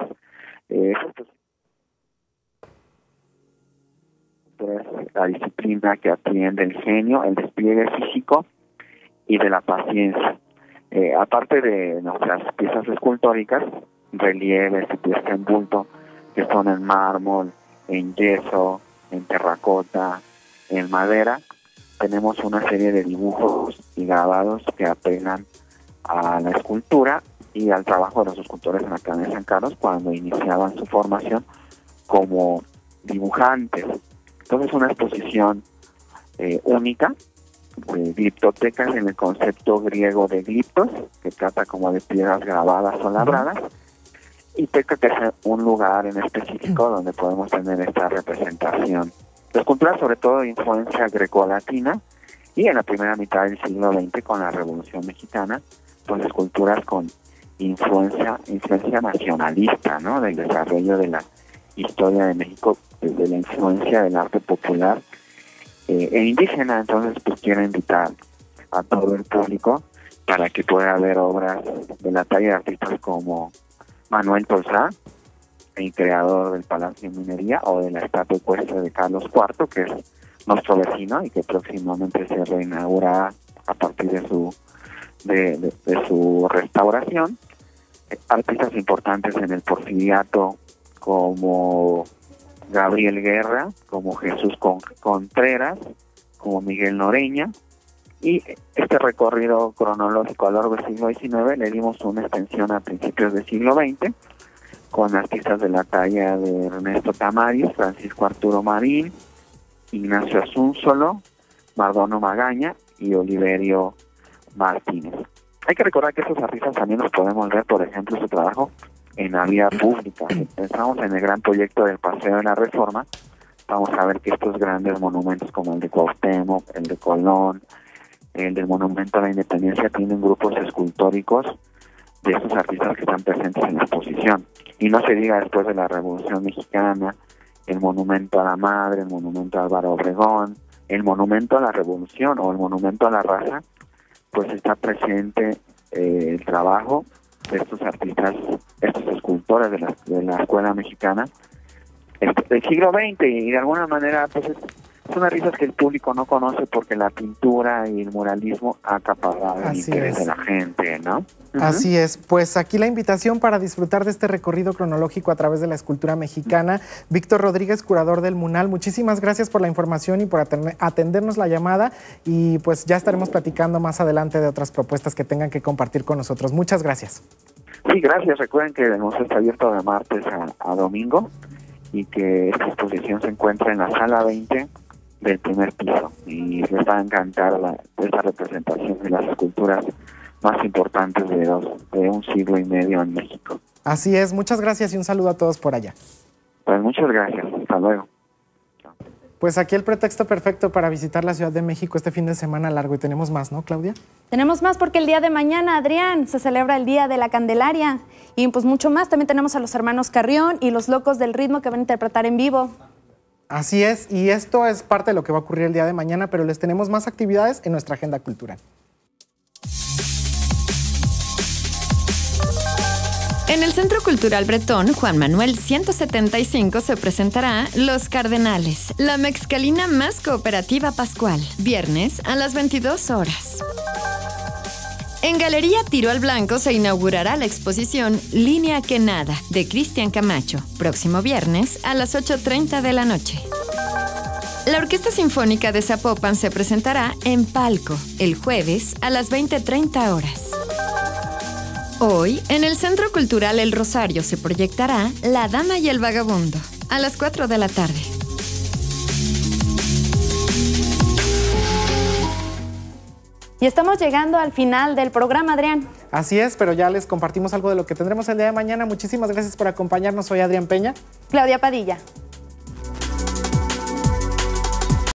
La disciplina que atiende el genio, el despliegue físico y de la paciencia. Aparte de nuestras piezas escultóricas, relieves y piezas en bulto, que son en mármol, en yeso, en terracota, en madera, tenemos una serie de dibujos y grabados que apelan a la escultura y al trabajo de los escultores en la Academia de San Carlos cuando iniciaban su formación como dibujantes. Entonces, una exposición única, de gliptotecas en el concepto griego de gliptos, que trata como de piedras grabadas o labradas, y teca, que es un lugar en específico donde podemos tener esta representación. La escultura, sobre todo, de influencia grecolatina, y en la primera mitad del siglo XX, con la Revolución Mexicana, pues esculturas con influencia nacionalista, ¿no? Del desarrollo de la historia de México, desde la influencia del arte popular e indígena. Entonces, pues quiero invitar a todo el público para que pueda ver obras de la talla de artistas como Manuel Tolsá, el creador del Palacio de Minería, o de la estatua ecuestre de Carlos IV, que es nuestro vecino y que próximamente se reinaugura a partir de su restauración. Artistas importantes en el Porfiriato como Gabriel Guerra, como Jesús Contreras, como Miguel Noreña, y este recorrido cronológico a lo largo del siglo XIX le dimos una extensión a principios del siglo XX con artistas de la talla de Ernesto Tamariz, Francisco Arturo Marín, Ignacio Asúnzolo, Mardono Magaña y Oliverio Martínez. Hay que recordar que estos artistas también los podemos ver, por ejemplo, su trabajo en la vía pública. Si pensamos en el gran proyecto del Paseo de la Reforma, vamos a ver que estos grandes monumentos como el de Cuauhtémoc, el de Colón, el del Monumento a la Independencia, tienen grupos escultóricos de estos artistas que están presentes en la exposición. Y no se diga después de la Revolución Mexicana, el Monumento a la Madre, el Monumento a Álvaro Obregón, el Monumento a la Revolución o el Monumento a la Raza, pues está presente el trabajo de estos artistas, estos escultores de la escuela mexicana del siglo XX, y de alguna manera pues son artistas que el público no conoce porque la pintura y el muralismo ha acaparado el interés de la gente, ¿no? Así es, pues aquí la invitación para disfrutar de este recorrido cronológico a través de la escultura mexicana. Víctor Rodríguez, curador del MUNAL, muchísimas gracias por la información y por atendernos la llamada, y pues ya estaremos platicando más adelante de otras propuestas que tengan que compartir con nosotros. Muchas gracias. Sí, gracias. Recuerden que el museo está abierto de martes a domingo y que esta exposición se encuentra en la sala 20 del primer piso, y les va a encantar esta representación de las esculturas más importantes de un siglo y medio en México. Así es, muchas gracias y un saludo a todos por allá. Pues muchas gracias, hasta luego. Pues aquí el pretexto perfecto para visitar la Ciudad de México este fin de semana largo, y tenemos más, ¿no, Claudia? Tenemos más porque el día de mañana, Adrián, se celebra el Día de la Candelaria, y pues mucho más. También tenemos a los hermanos Carrión y los Locos del Ritmo que van a interpretar en vivo. Así es, y esto es parte de lo que va a ocurrir el día de mañana, pero les tenemos más actividades en nuestra agenda cultural. En el Centro Cultural Bretón Juan Manuel 175 se presentará Los Cardenales, la mexicalina más cooperativa pascual, viernes a las 22 horas. En Galería Tiro al Blanco se inaugurará la exposición Línea que Nada, de Cristian Camacho, próximo viernes a las 8:30 de la noche. La Orquesta Sinfónica de Zapopan se presentará en Palco, el jueves a las 20:30 horas. Hoy, en el Centro Cultural El Rosario se proyectará La Dama y el Vagabundo, a las 4 de la tarde. Y estamos llegando al final del programa, Adrián. Así es, pero ya les compartimos algo de lo que tendremos el día de mañana. Muchísimas gracias por acompañarnos. Soy Adrián Peña. Claudia Padilla.